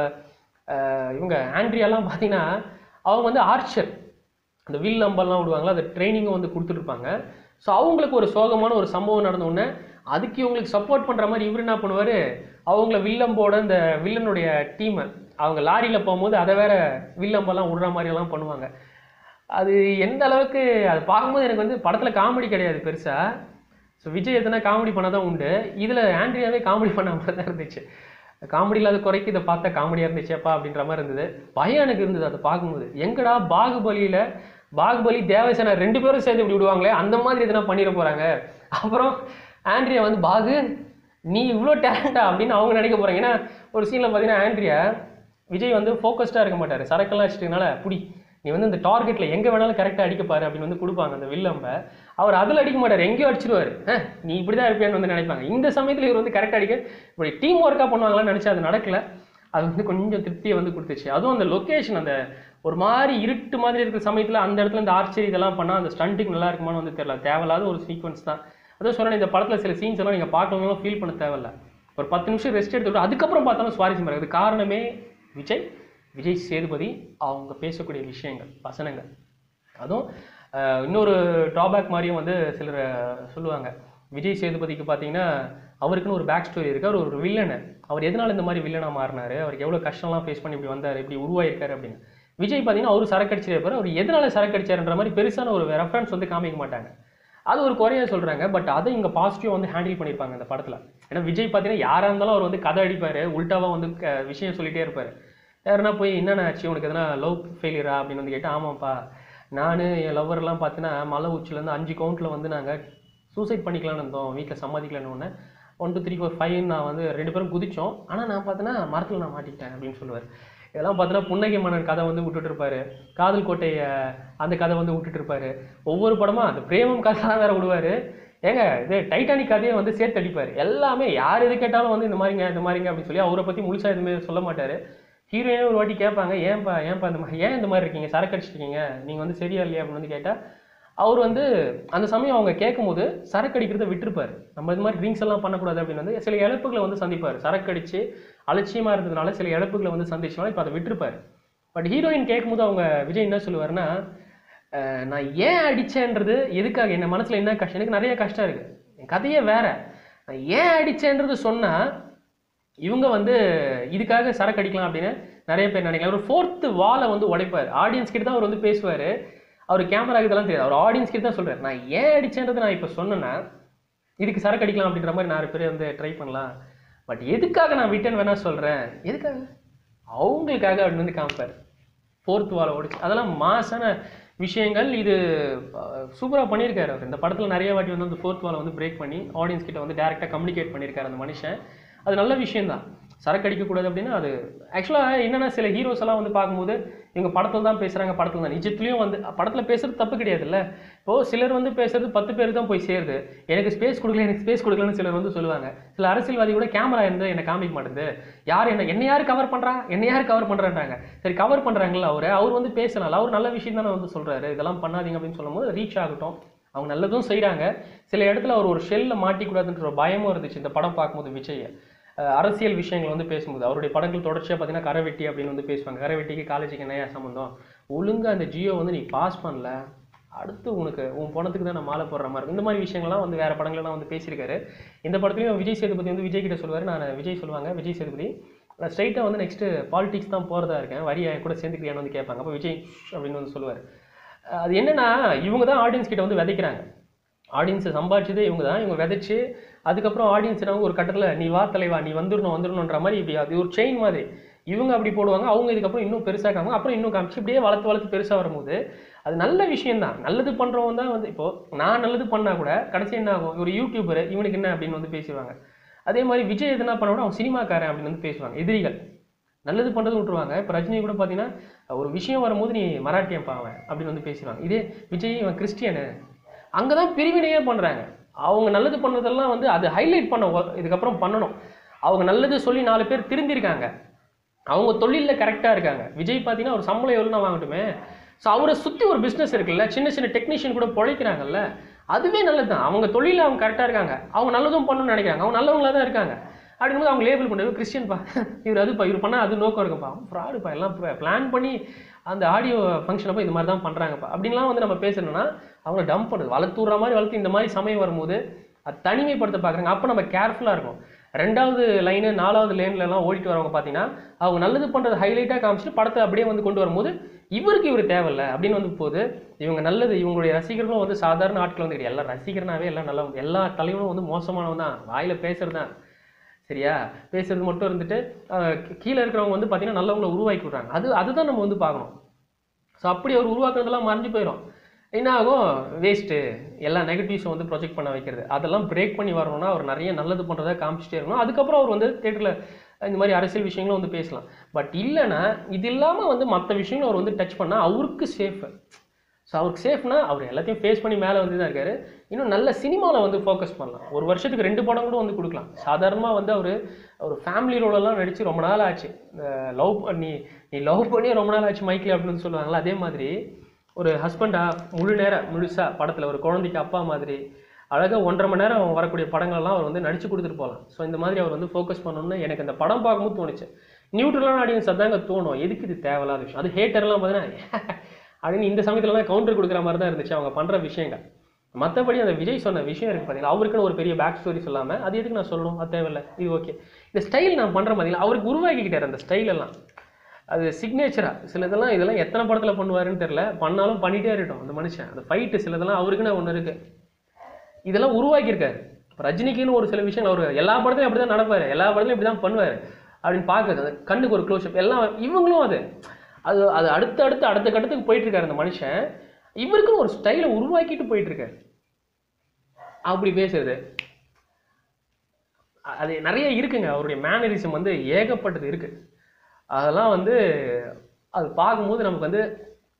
இவங்க ஆண்ட்ரியாலாம் பார்த்தீங்கன்னா அவங்க வந்து ஆர்ச்சர், அந்த வில் அம்பெல்லாம் விடுவாங்களா, அந்த ட்ரைனிங்கும் வந்து கொடுத்துட்ருப்பாங்க. ஸோ அவங்களுக்கு ஒரு சோகமான ஒரு சம்பவம் நடந்தோடனே அதுக்கு இவங்களுக்கு சப்போர்ட் பண்ணுற மாதிரி இவர் என்ன பண்ணுவார், அவங்கள வில்லம்போட இந்த வில்லனுடைய டீமை அவங்க லாரியில் போகும்போது அதை வேற வில்லம்பெல்லாம் விடுற மாதிரியெல்லாம் பண்ணுவாங்க. அது எந்த அளவுக்கு அதை பார்க்கும்போது எனக்கு வந்து படத்தில் காமெடி கிடையாது பெருசாக. ஸோ விஜய் எத்தனை காமெடி பண்ண தான் உண்டு, இதில் ஆண்ட்ரியாவே காமெடி பண்ண மாதிரி தான் இருந்துச்சு. காமெடி இல்லாத குறைக்கு இதை பார்த்தா காமெடியாக இருந்துச்சேப்பா அப்படின்ற மாதிரி இருந்தது. பயம் எனக்கு இருந்தது அதை பார்க்கும்போது. எங்கடா பாகுபலியில் பாகுபலி தேவசேனா ரெண்டு பேரும் சேர்ந்து இப்படி விடுவாங்களே, அந்த மாதிரி எதனா பண்ணிட போகிறாங்க. அப்புறம் ஆண்ட்ரியா வந்து பாகு நீ இவ்வளோ டேலண்டா அப்படின்னு அவங்க நினைக்க போகிறாங்க. ஏன்னா ஒரு சீனில் பார்த்தீங்கன்னா ஆண்ட்ரியா விஜய் வந்து ஃபோக்கஸ்டாக இருக்க மாட்டார், சரக்கெல்லாம் வச்சுட்டதுனால புடி நீ வந்து இந்த டார்கெட்டில் எங்கே வேணாலும் கரெக்டாக அடிக்கப்பாரு அப்படின்னு வந்து கொடுப்பாங்க அந்த வில்லம்ப. அவர் அதில் அடிக்க மாட்டார், எங்கேயோ அடிச்சிருவார். நீ இப்படி தான் இருப்பியான்னு வந்து நினைப்பாங்க. இந்த சமயத்தில் இவர் வந்து கரெக்டாக அடிக்க இப்படி டீம் ஒர்க்காக பண்ணுவாங்களான்னு நினச்சி அது நடக்கல. அது வந்து கொஞ்சம் திருப்தியை வந்து கொடுத்துச்சு. அதுவும் அந்த லொக்கேஷன் அந்த ஒரு மாதிரி இருட்டு மாதிரி இருக்கிற சமயத்தில் அந்த இடத்துல இந்த ஆர்ச்சரி இதெல்லாம் பண்ணால் அந்த ஸ்டண்ட்டுக்கு நல்லா இருக்குமான்னு வந்து தெரியல. தேவையில்லாத ஒரு சீக்வன்ஸ் தான். அதுவும் சொன்னேன், இந்த படத்தில் சில சீன்ஸ் எல்லாம் நீங்கள் பார்க்கணும் ஃபீல் பண்ண தேவையில்ல. ஒரு பத்து நிமிஷம் ரெஸ்ட் எடுத்துவிட்டு அதுக்கப்புறம் பார்த்தாலும் சுவாரஸ்யமாக இருக்குது. காரணமே விஜய் விஜய் சேதுபதி அவங்க பேசக்கூடிய விஷயங்கள், வசனங்கள். அதுவும் இன்னொரு ட்ராபேக் மாதிரியும் வந்து சிலர் சொல்லுவாங்க. விஜய் சேதுபதிக்கு பார்த்தீங்கன்னா அவருக்குன்னு ஒரு பேக் ஸ்டோரி இருக்குது. அவர் ஒரு வில்லனு, அவர் எதனால் இந்த மாதிரி வில்லனாக மாறினார், அவருக்கு எவ்வளோ கஷ்டம்லாம் ஃபேஸ் பண்ணி இப்படி வந்தார், இப்படி உருவாயிருக்காரு அப்படின்னு. விஜய் பார்த்தீங்கன்னா அவர் சரக்கடிச்சிட்டே இருப்பார். அவர் எதனால் சரக்கடிச்சாருன்ற மாதிரி பெருசான ஒரு ரெஃபரன்ஸ் வந்து காமிக்க மாட்டாங்க. அது ஒரு குறையாக சொல்கிறாங்க. பட் அதை இங்கே பாசிட்டிவாக வந்து ஹேண்டில் பண்ணியிருப்பாங்க அந்த படத்தில். ஏன்னா விஜய் பார்த்தீங்கன்னா யாராக இருந்தாலும் அவர் வந்து கதை அடிப்பார், உல்ட்டாவாக வந்து விஷயம் சொல்லிகிட்டே இருப்பார். யாருன்னா போய் என்னென்ன ஆச்சு உனக்கு எதனா லவ் ஃபெயிலியரா அப்படின்னு வந்து கேட்டால், ஆமாப்பா நான் என் லவ்வர்லாம் பார்த்தீங்கன்னா மலை உச்சிலேருந்து அஞ்சு கவுண்ட்டில் வந்து நாங்கள் சூசைட் பண்ணிக்கலான்னு இருந்தோம், வீட்டில் சம்மதிக்கலான்னு ஒன்று one two three four five நான் வந்து ரெண்டு பேரும் குதித்தோம், ஆனால் நான் பார்த்தேன்னா மரத்தில் நான் மாட்டிக்கிட்டேன் அப்படின்னு சொல்லுவார். இதெல்லாம் பார்த்தீங்கன்னா புன்னகை மன்னன் கதை வந்து விட்டுட்டு இருப்பாரு, காதல் கோட்டையை அந்த கதை வந்து விட்டுட்டு இருப்பாரு. ஒவ்வொரு படமாக அந்த பிரேமம் கதை தான் வேற விடுவார். ஏங்க இது டைட்டானிக் கதையை வந்து சேர்த்து அடிப்பார். எல்லாமே யார் எது கேட்டாலும் வந்து இந்த மாதிரிங்க இந்த மாதிரிங்க அப்படின்னு சொல்லி அவரை பற்றி முழுசாக எதுவுமே சொல்ல மாட்டார். ஹீரோயினே ஒரு வாட்டி கேட்பாங்க, ஏன்பா ஏன்பா இந்த மாதிரி ஏன் இந்த மாதிரி இருக்கீங்க, சரக்கு அடிச்சிருக்கீங்க, நீங்கள் வந்து சரியா இல்லையா அப்படின்னு வந்து கேட்டால் அவர் வந்து அந்த சமயம் அவங்க கேட்கும்போது சரக்கு அடிக்கிறத விட்டுருப்பார். நம்ம இது மாதிரி ட்ரிங்க்ஸ் எல்லாம் பண்ணக்கூடாது அப்படின்னு வந்து சில இழப்புகளை வந்து சந்திப்பார். சரக்கு அடித்து அலட்சியமாக இருந்ததுனால சில இழப்புகளை வந்து சந்திச்சனால இப்போ அதை விட்டுருப்பார். பட் ஹீரோயின் கேட்கும்போது அவங்க விஜய் என்ன சொல்லுவாருன்னா, நான் ஏன் அடித்தேன்றது எதுக்காக, என்ன மனசில் என்ன கஷ்டம், எனக்கு நிறைய கஷ்டம் இருக்குது, என் கதையே வேற, நான் ஏன் அடித்தேன்றது சொன்னால் இவங்க வந்து இதுக்காக சரக்கு அடிக்கலாம் அப்படின்னு நிறைய பேர் நினைக்கலாம். ஒரு ஃபோர்த்து வாலை வந்து உடைப்பார். ஆடியன்ஸ் கிட்ட தான் அவர் வந்து பேசுவார். அவர் கேமரா இதெல்லாம் தெரியாது, அவர் ஆடியன்ஸ் கிட்ட தான் சொல்கிறார், நான் ஏன் அடித்தேன்றது நான் இப்போ சொன்னேன்னா இதுக்கு சரக்கு அடிக்கலாம் அப்படின்ற மாதிரி நிறைய பேர் வந்து ட்ரை பண்ணலாம். பட் எதுக்காக நான் விட்டேன்னு வேணா சொல்கிறேன், எதுக்காக அவங்களுக்காக அப்படின்னு வந்து காமிப்பார். ஃபோர்த் வாலை உடைச்சு அதெல்லாம் மாசான விஷயங்கள். இது சூப்பராக பண்ணியிருக்காரு அவர். இந்த படத்தில் நிறைய வாட்டி வந்து அந்த ஃபோர்த் வாலை வந்து பிரேக் பண்ணி ஆடியன்ஸ் கிட்ட வந்து டேரெக்டாக கம்யூனிகேட் பண்ணியிருக்காரு அந்த மனுஷன். அது நல்ல விஷயம்தான். சரக்கு அடிக்கக்கூடாது அப்படின்னா அது ஆக்சுவலாக என்னென்னா சில ஹீரோஸ் எல்லாம் வந்து பார்க்கும்போது இவங்க படத்தில் தான் பேசுகிறாங்க, படத்தில் தான் நிஜத்துலேயும் வந்து படத்தில் பேசுகிறது தப்பு கிடையாதுல்ல. இப்போது சிலர் வந்து பேசுறது பத்து பேர் தான் போய் சேருது, எனக்கு ஸ்பேஸ் கொடுக்கல எனக்கு ஸ்பேஸ் கொடுக்கலன்னு சிலர் வந்து சொல்லுவாங்க. சில அரசியல்வாதி கூட கேமரா இருந்து என்னை காமிக்க மாட்டேங்குது, யார் என்ன என்ன யார் கவர் பண்ணுறா என்ன யார் கவர் பண்ணுறான்றாங்க. சரி கவர் பண்ணுறாங்களா அவர் அவர் வந்து பேசலாம், அவர் நல்ல விஷயம் தானே வந்து சொல்கிறாரு, இதெல்லாம் பண்ணாதீங்க அப்படின்னு சொல்லும்போது ரீச் ஆகட்டும். அவங்க நல்லதும் செய்கிறாங்க. சில இடத்துல அவர் ஒரு ஷெல்லில் மாட்டிக்கூடாதுன்ற ஒரு பயமும் இருந்துச்சு இந்த படம் பார்க்கும்போது. விஜய் அரசியல் விஷயங்கள் வந்து பேசும்போது அவருடைய படங்கள் தொடர்ச்சியாக பார்த்தீங்கன்னா கரைவெட்டி அப்படின்னு வந்து பேசுவாங்க. கரைவெட்டிக்கு காலேஜுக்கு என்னையா சம்மந்தம், ஒழுங்காக அந்த ஜியோ வந்து நீ பாஸ் பண்ணல, அடுத்து உனக்கு உன் பணத்துக்கு தான் நான் மாலை போடுற மாதிரி இருக்கும். இந்த மாதிரி விஷயங்கள்லாம் வந்து வேறு படங்கள்லாம் வந்து பேசியிருக்காரு. இந்த படத்துலையும் விஜய் சேதுபதி வந்து விஜய் கிட்ட சொல்லுவார், நான் விஜய் சொல்லுவாங்க விஜய் சேதுபதி நான் ஸ்ட்ரைட்டாக வந்து நெக்ஸ்ட்டு பாலிடிக்ஸ் தான் போகிறதா இருக்கேன், வரியா கூட சேர்ந்துக்கிறியான்னு வந்து கேட்பாங்க. அப்போ விஜய் அப்படின்னு வந்து சொல்லுவார். அது என்னென்னா இவங்க தான் ஆடியன்ஸ் கிட்ட வந்து விதைக்கிறாங்க. ஆடியன்ஸை சம்பாதிச்சதே இவங்க தான். இவங்க விதைச்சு அதுக்கப்புறம் ஆடியன்ஸ் ஒரு கட்டத்தில் நீ வா தலைவா நீ வந்துடணும் வந்துடணுன்ற மாதிரி இப்படி அது ஒரு செயின் மாதிரி இவங்க அப்படி போடுவாங்க. அவங்க இதுக்கப்புறம் இன்னும் பெருசாக காமிங்க, அப்புறம் இன்னும் காமிச்சு இப்படியே வளர்த்து வளர்த்து பெருசாக வரும்போது அது நல்ல விஷயம்தான். நல்லது பண்ணுறவங்க தான் வந்து இப்போது நான் நல்லது பண்ணால் கூட கடைசி என்ன ஆகும், ஒரு யூடியூபர் இவனுக்கு என்ன அப்படின்னு வந்து பேசுவாங்க. அதே மாதிரி விஜய் எதுனா பண்ண கூட அவன் சினிமாக்காரன் அப்படின்னு வந்து பேசுவாங்க. எதிரிகள் நல்லது பண்ணுறது விட்டுருவாங்க. இப்போ ரஜினி கூட பார்த்தீங்கன்னா ஒரு விஷயம் வரும்போது நீ மராட்டியம் பாவன் அப்படின்னு வந்து பேசுவாங்க. இதே விஜய் இவன் கிறிஸ்டியனு, அங்கே தான் பிரிவினையே பண்ணுறாங்க. அவங்க நல்லது பண்ணதெல்லாம் வந்து அது ஹைலைட் பண்ண இதுக்கப்புறம் பண்ணணும். அவங்க நல்லது சொல்லி நாலு பேர் திருந்திருக்காங்க, அவங்க தொழிலில் கரெக்டாக இருக்காங்க. விஜய் பார்த்தீங்கன்னா ஒரு சம்பளம் எவ்வளோனா வாங்கட்டுமே, ஸோ அவரை சுற்றி ஒரு பிஸ்னஸ் இருக்குல்ல, சின்ன சின்ன டெக்னீஷியன் கூட பிழைக்கிறாங்கல்ல, அதுவே நல்லது தான். அவங்க தொழிலில் அவங்க கரெக்டாக இருக்காங்க, அவங்க நல்லதும் பண்ணணும்னு நினைக்கிறாங்க, அவங்க நல்லவங்களாக தான் இருக்காங்க. அப்படிங்கும்போது அவங்க லேபிள் பண்ணுறது கிறிஸ்டியன்பா, இவர் அதுப்பா இவர் பண்ணால் அது நோக்கம் இருக்குப்பா, ஃப்ராடுப்பா, எல்லாம் பிளான் பண்ணி அந்த ஆடியோ ஃபங்க்ஷனப்போ இது மாதிரி தான் பண்ணுறாங்கப்பா அப்படின்லாம் வந்து நம்ம பேசணும்னா அவங்க டம்ப் பண்ணுறது வளர்த்துற மாதிரி வளர்த்து இந்த மாதிரி சமயம் வரும்போது அது தனிமைப்படுத்த பார்க்குறாங்க. அப்போ நம்ம கேர்ஃபுல்லாக இருக்கும். ரெண்டாவது லைனு நாலாவது லைன்லலாம் ஓடிட்டு வரவங்க பார்த்தீங்கன்னா அவங்க நல்லது பண்ணுறது ஹைலைட்டாக காமிச்சிட்டு படத்தை அப்படியே வந்து கொண்டு வரும்போது இவருக்கு இவர் தேவையில்லை அப்படின்னு வந்து போது இவங்க நல்லது இவங்களுடைய ரசிகர்களும் வந்து சாதாரண ஆட்கள் வந்து எல்லாம் ரசிகர்னாவே எல்லாம் நல்லா எல்லா தலைவனும் வந்து மோசமானவன் தான், வாயில் பேசுறது தான் சரியா, பேசுறது மட்டும் இருந்துட்டு கீழே இருக்கிறவங்க வந்து பார்த்தீங்கன்னா நல்லவங்களை உருவாக்கி விட்றாங்க. அது அதுதான் நம்ம வந்து பார்க்கணும். ஸோ அப்படி அவர் உருவாக்குறதெல்லாம் மறைஞ்சு போயிடும். என்ன ஆகும், வேஸ்ட்டு, எல்லா நெகட்டிவ்ஸும் வந்து ப்ரொஜெக்ட் பண்ண வைக்கிறது. அதெல்லாம் பிரேக் பண்ணி வரணும்னா அவர் நிறைய நல்லது பண்ணுறதா காமிச்சிட்டே இருக்கணும். அதுக்கப்புறம் அவர் வந்து தேட்டரில் இந்த மாதிரி அரசியல் விஷயங்களும் வந்து பேசலாம். பட் இல்லைன்னா இது இல்லாமல் வந்து மற்ற விஷயங்களும் அவர் வந்து டச் பண்ணால் அவருக்கு சேஃபு. ஸோ அவருக்கு சேஃப்னா அவர் எல்லாத்தையும் ஃபேஸ் பண்ணி மேலே வந்து தான் இருக்காரு. இன்னும் நல்ல சினிமாவில் வந்து ஃபோக்கஸ் பண்ணலாம். ஒரு வருஷத்துக்கு ரெண்டு படம் கூட வந்து கொடுக்கலாம். சாதாரணமாக வந்து அவர் ஒரு ஃபேமிலி ரோலெல்லாம் நடித்து ரொம்ப நாள் ஆச்சு. லவ் பண்ணி நீ லவ் பண்ணி ரொம்ப நாள் ஆச்சு மைக்கில் அப்படின்னு சொல்லுவாங்களா, அதே மாதிரி ஒரு ஹஸ்பண்டாக முழு நேரம் முழுசாக படத்தில் ஒரு குழந்தைக்கு அப்பா மாதிரி அழகாக ஒன்றரை மணி நேரம் வரக்கூடிய படங்கள்லாம் அவர் வந்து நடிச்சு கொடுத்துட்டு போகலாம். ஸோ இந்த மாதிரி அவர் வந்து ஃபோக்கஸ் பண்ணணும்னு எனக்கு இந்த படம் பார்க்கும்போது தோணுச்சு. நியூட்ரலான ஆடியன்ஸ் அதாங்க தோணும், எதுக்கு இது தேவையில்லாத விஷயம். அது ஹேட்டர்லாம் பார்த்தீங்கன்னா அப்படின்னு இந்த சமயத்துலலாம் கவுண்டர் கொடுக்குற மாதிரி தான் இருந்துச்சு அவங்க பண்ணுற விஷயங்கள். மற்றபடி அந்த விஜய் சொன்ன விஷயம் இருக்குது பார்த்தீங்கன்னா, அவருக்குன்னு ஒரு பெரிய பேக் ஸ்டோரி சொல்லாமல் அது எதுக்கு நான் சொல்லணும், அது தேவையில்லை, இது ஓகே. இந்த ஸ்டைல் நான் பண்ணுற மாதிரி அவருக்கு உருவாக்கிக்கிட்டார் அந்த ஸ்டைலெல்லாம். அது சிக்னேச்சராக சிலதெல்லாம் இதெல்லாம் எத்தனை படத்தில் பண்ணுவாருன்னு தெரில, பண்ணாலும் பண்ணிகிட்டே இருக்கட்டும் அந்த மனுஷன். அந்த ஃபைட்டு சிலதெல்லாம் அவருக்குன்னு ஒன்று இருக்குது, இதெல்லாம் உருவாக்கியிருக்காரு. இப்போ ரஜினிக்குன்னு ஒரு சில விஷயங்கள் அவர் எல்லா படத்துலையும் அப்படி தான் நடப்பார், எல்லா படத்துலையும் இப்படி தான் பண்ணுவார் அப்படின்னு பார்க்குறது. அந்த கண்ணுக்கு ஒரு க்ளோஸ்அப் எல்லாம் இவங்களும் அது அது அது அடுத்து அடுத்து அடுத்த கட்டத்துக்கு போயிட்டுருக்காரு அந்த மனுஷன். இவருக்குன்னு ஒரு ஸ்டைலை உருவாக்கிட்டு போயிட்டுருக்காரு. அப்படி பேசுறது அது நிறைய இருக்குங்க. அவருடைய மேனரிசம் வந்து ஏகப்பட்டது இருக்குது. அதெல்லாம் வந்து அது பார்க்கும்போது நமக்கு வந்து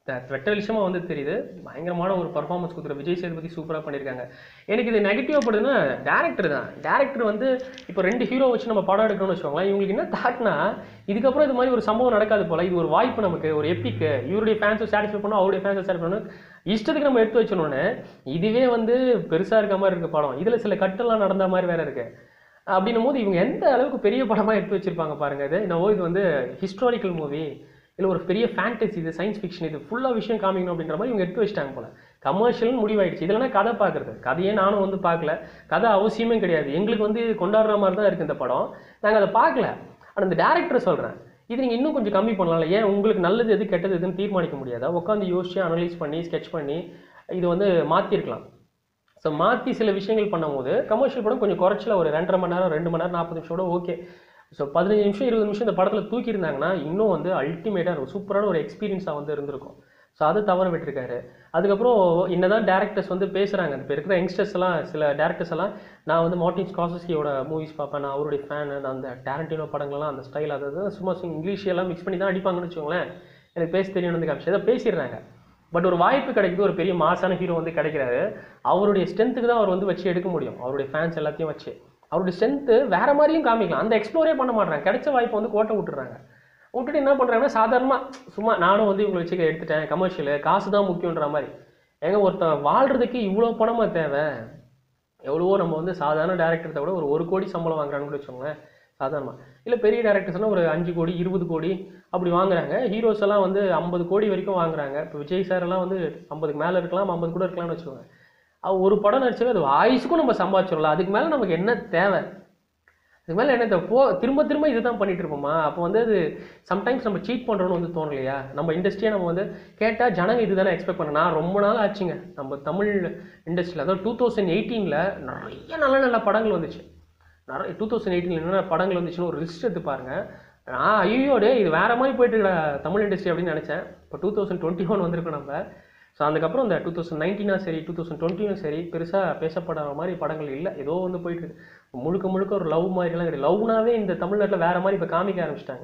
வெட்ட விஷயமா வந்து தெரியுது. பயங்கரமான ஒரு பர்ஃபார்மன்ஸ் கொடுக்குற விஜய் சேதுபதி சூப்பராக பண்ணியிருக்காங்க. எனக்கு இது நெகட்டிவாக படுதுன்னா டேரக்டர் தான். டேரக்டர் வந்து இப்போ ரெண்டு ஹீரோ வச்சு நம்ம படம் எடுக்கணும்னு வச்சுக்கோங்களேன். இவங்களுக்கு என்ன தாட்னா, இதுக்கப்புறம் இது மாதிரி ஒரு சம்பவம் நடக்காது போல, இது ஒரு வாய்ப்பு நமக்கு, ஒரு எப்பிக்கு, இவருடைய ஃபேன்ஸை சாட்டிஸ்ஃபை பண்ணணும், அவருடைய ஃபேன்ஸை சாட்டிஸ்ஃபை பண்ணணும், இஷ்டத்துக்கு நம்ம எடுத்து வச்சோன்னு இதுவே வந்து பெருசாக இருக்க மாதிரி இருக்குது படம். இதில் சில கட்டெல்லாம் நடந்த மாதிரி வேற இருக்குது. அப்படின்னும் போது இவங்க எந்த அளவுக்கு பெரிய படமாக எடுத்து வச்சிருப்பாங்க பாருங்க. இது என்னவோ இது வந்து ஹிஸ்டாரிக்கல் மூவி, இல்லை ஒரு பெரிய ஃபேண்டசி, இது சயின்ஸ் ஃபிக்ஷன், இது ஃபுல்லாக விஷயம் காமிக்கணும் அப்படின்ற மாதிரி இவங்க எடுத்து வச்சிட்டாங்க போல. கமர்ஷியல்னு முடிவாயிடுச்சு. இதெல்லாம் கதை பார்க்குறது, கதையே நானும் வந்து பார்க்கல, கதை அவசியமே கிடையாது, எங்களுக்கு வந்து கொண்டாடுற மாதிரி தான் இருக்குது இந்த படம், நாங்கள் அதை பார்க்கல. ஆனால் இந்த டேரக்டரை சொல்கிறேன், இது நீங்கள் இன்னும் கொஞ்சம் கம்மி பண்ணலாம்ல, ஏன் உங்களுக்கு நல்லது எது கெட்டது எதுன்னு தீர்மானிக்க முடியாதா? உட்காந்து யோசிச்சு அனலைஸ் பண்ணி ஸ்கெட்ச் பண்ணி இது வந்து மாற்றிருக்கலாம். ஸோ மாற்றி சில விஷயங்கள் பண்ணும்போது கமர்ஷியல் படம் கொஞ்சம் குறைச்சல ஒரு ரெண்டரை மணி நேரம் ரெண்டு மணி நேரம் நாற்பது நிமிஷம் கூட ஓகே. ஸோ பதினஞ்சு நிமிஷம் இருபது நிமிஷம் இந்த படத்தில் தூக்கியிருந்தாங்கன்னா இன்னும் வந்து அல்டிமேட்டாக இருக்கும், சூப்பரான ஒரு எக்ஸ்பீரியன்ஸாக வந்து இருந்திருக்கும். ஸோ அதை தவற விட்டுருக்காரு. அதுக்கப்புறம் என்னதான் டேரக்டர்ஸ் வந்து பேசுகிறாங்க, இப்போ இருக்கிற யங்ஸ்டர்ஸ் எல்லாம், சில டேரக்டர்ஸ் எல்லாம், நான் வந்து மார்ட்டின் ஸ்கார்செஸியோட மூவிஸ் பார்ப்பேன், நான் அவருடைய ஃபேன், நான் அந்த டாரண்டினோ படங்கள்லாம் அந்த ஸ்டைல் அதாவது சும்மா இங்கிலீஷ் எல்லாம் மிக்ஸ் பண்ணி தான் அடிப்பாங்கன்னு வச்சுக்கோங்களேன், எனக்கு பேச தெரியும்னு வந்து காமிச்சு ஏதோ பேசிடுறாங்க. பட் ஒரு வாய்ப்பு கிடைக்குது, ஒரு பெரிய மாசான ஹீரோ வந்து கிடைக்கிறாரு, அவருடைய ஸ்ட்ரென்த்துக்கு தான் அவர் வந்து வச்சு எடுக்க முடியும், அவருடைய ஃபேன்ஸ் எல்லாத்தையும் வச்சு. அவருடைய ஸ்ட்ரென்த்து வேற மாதிரியும் காமிக்கலாம், அந்த எக்ஸ்ப்ளோரே பண்ண மாட்டாங்க, கிடைச்ச வாய்ப்பை வந்து கோட்டை விட்டுறாங்க. விட்டுட்டு என்ன பண்ணுறாங்கன்னா சாதாரணமாக சும்மா நானும் வந்து இவங்களை வச்சு எடுத்துட்டேன், கமர்ஷியலு காசு தான் முக்கியன்ற மாதிரி. ஏங்க ஒருத்தன் வாழ்கிறதுக்கு இவ்வளோ பணமாக தேவை? எவ்வளவோ நம்ம வந்து சாதாரண டேரக்டர்கிட்ட கூட ஒரு ஒரு கோடி சம்பளம் வாங்குறான்னு கூட வச்சுக்கோங்களேன் சாதாரணமாக. இல்லை பெரிய டேரக்டர்ஸ்னால் ஒரு அஞ்சு கோடி இருபது கோடி அப்படி வாங்குறாங்க. ஹீரோஸ் எல்லாம் வந்து ஐம்பது கோடி வரைக்கும் வாங்குறாங்க. இப்போ விஜய் சார் எல்லாம் வந்து ஐம்பதுக்கு மேலே இருக்கலாம், ஐம்பது கூட இருக்கலாம்னு வச்சுக்கோங்க. அது ஒரு படம் நடிச்சாவே அது ஆயுசுக்கும் நம்ம சம்பாதிச்சிடலாம். அதுக்கு மேலே நமக்கு என்ன தேவை? அதுக்கு மேலே என்ன தேவை? போ திரும்ப திரும்ப இதுதான் பண்ணிட்டு இருப்போமா? அப்போ வந்து அது சம்டைம்ஸ் நம்ம சீட் பண்ணுறோன்னு வந்து தோணலையா? நம்ம இண்டஸ்ட்ரியை நம்ம வந்து கேட்டால் ஜனங்க இது தானே எக்ஸ்பெக்ட் பண்ண. நான் ரொம்ப நாள் ஆச்சுங்க நம்ம தமிழ் இண்டஸ்ட்ரியில், அதாவது டூ தௌசண்ட் எயிட்டீனில் நிறைய நல்ல நல்ல படங்கள் வந்துச்சு. நிறைய டூ தௌசண்ட் எயிட்டீனில் என்னென்ன படங்கள் வந்துச்சுன்னு ஒரு லிஸ்ட் எடுத்து பாருங்கள். நான் ஐயோ டே இது வேறு மாதிரி போயிட்டு இருக்கிற தமிழ் இண்டஸ்ட்ரி அப்படின்னு நினச்சேன். இப்போ டூ தௌசண்ட் டுவெண்ட்டி ஒன் வந்திருக்கோம் நம்ம. ஸோ அதுக்கப்புறம் இந்த டூ தௌசண்ட் நைன்டீனா சரி டூ தௌசண்ட் டுவெண்ட்டியும் சரி பெருசாக பேசப்படுற மாதிரி படங்கள் இல்லை. ஏதோ வந்து போயிட்டு முழுக்க முழுக்க ஒரு லவ் மாதிரிலாம் கிடையாது. லவ்னாவே இந்த தமிழ்நாட்டில் வேறு மாதிரி இப்போ காமிக்க ஆரம்பிச்சிட்டாங்க.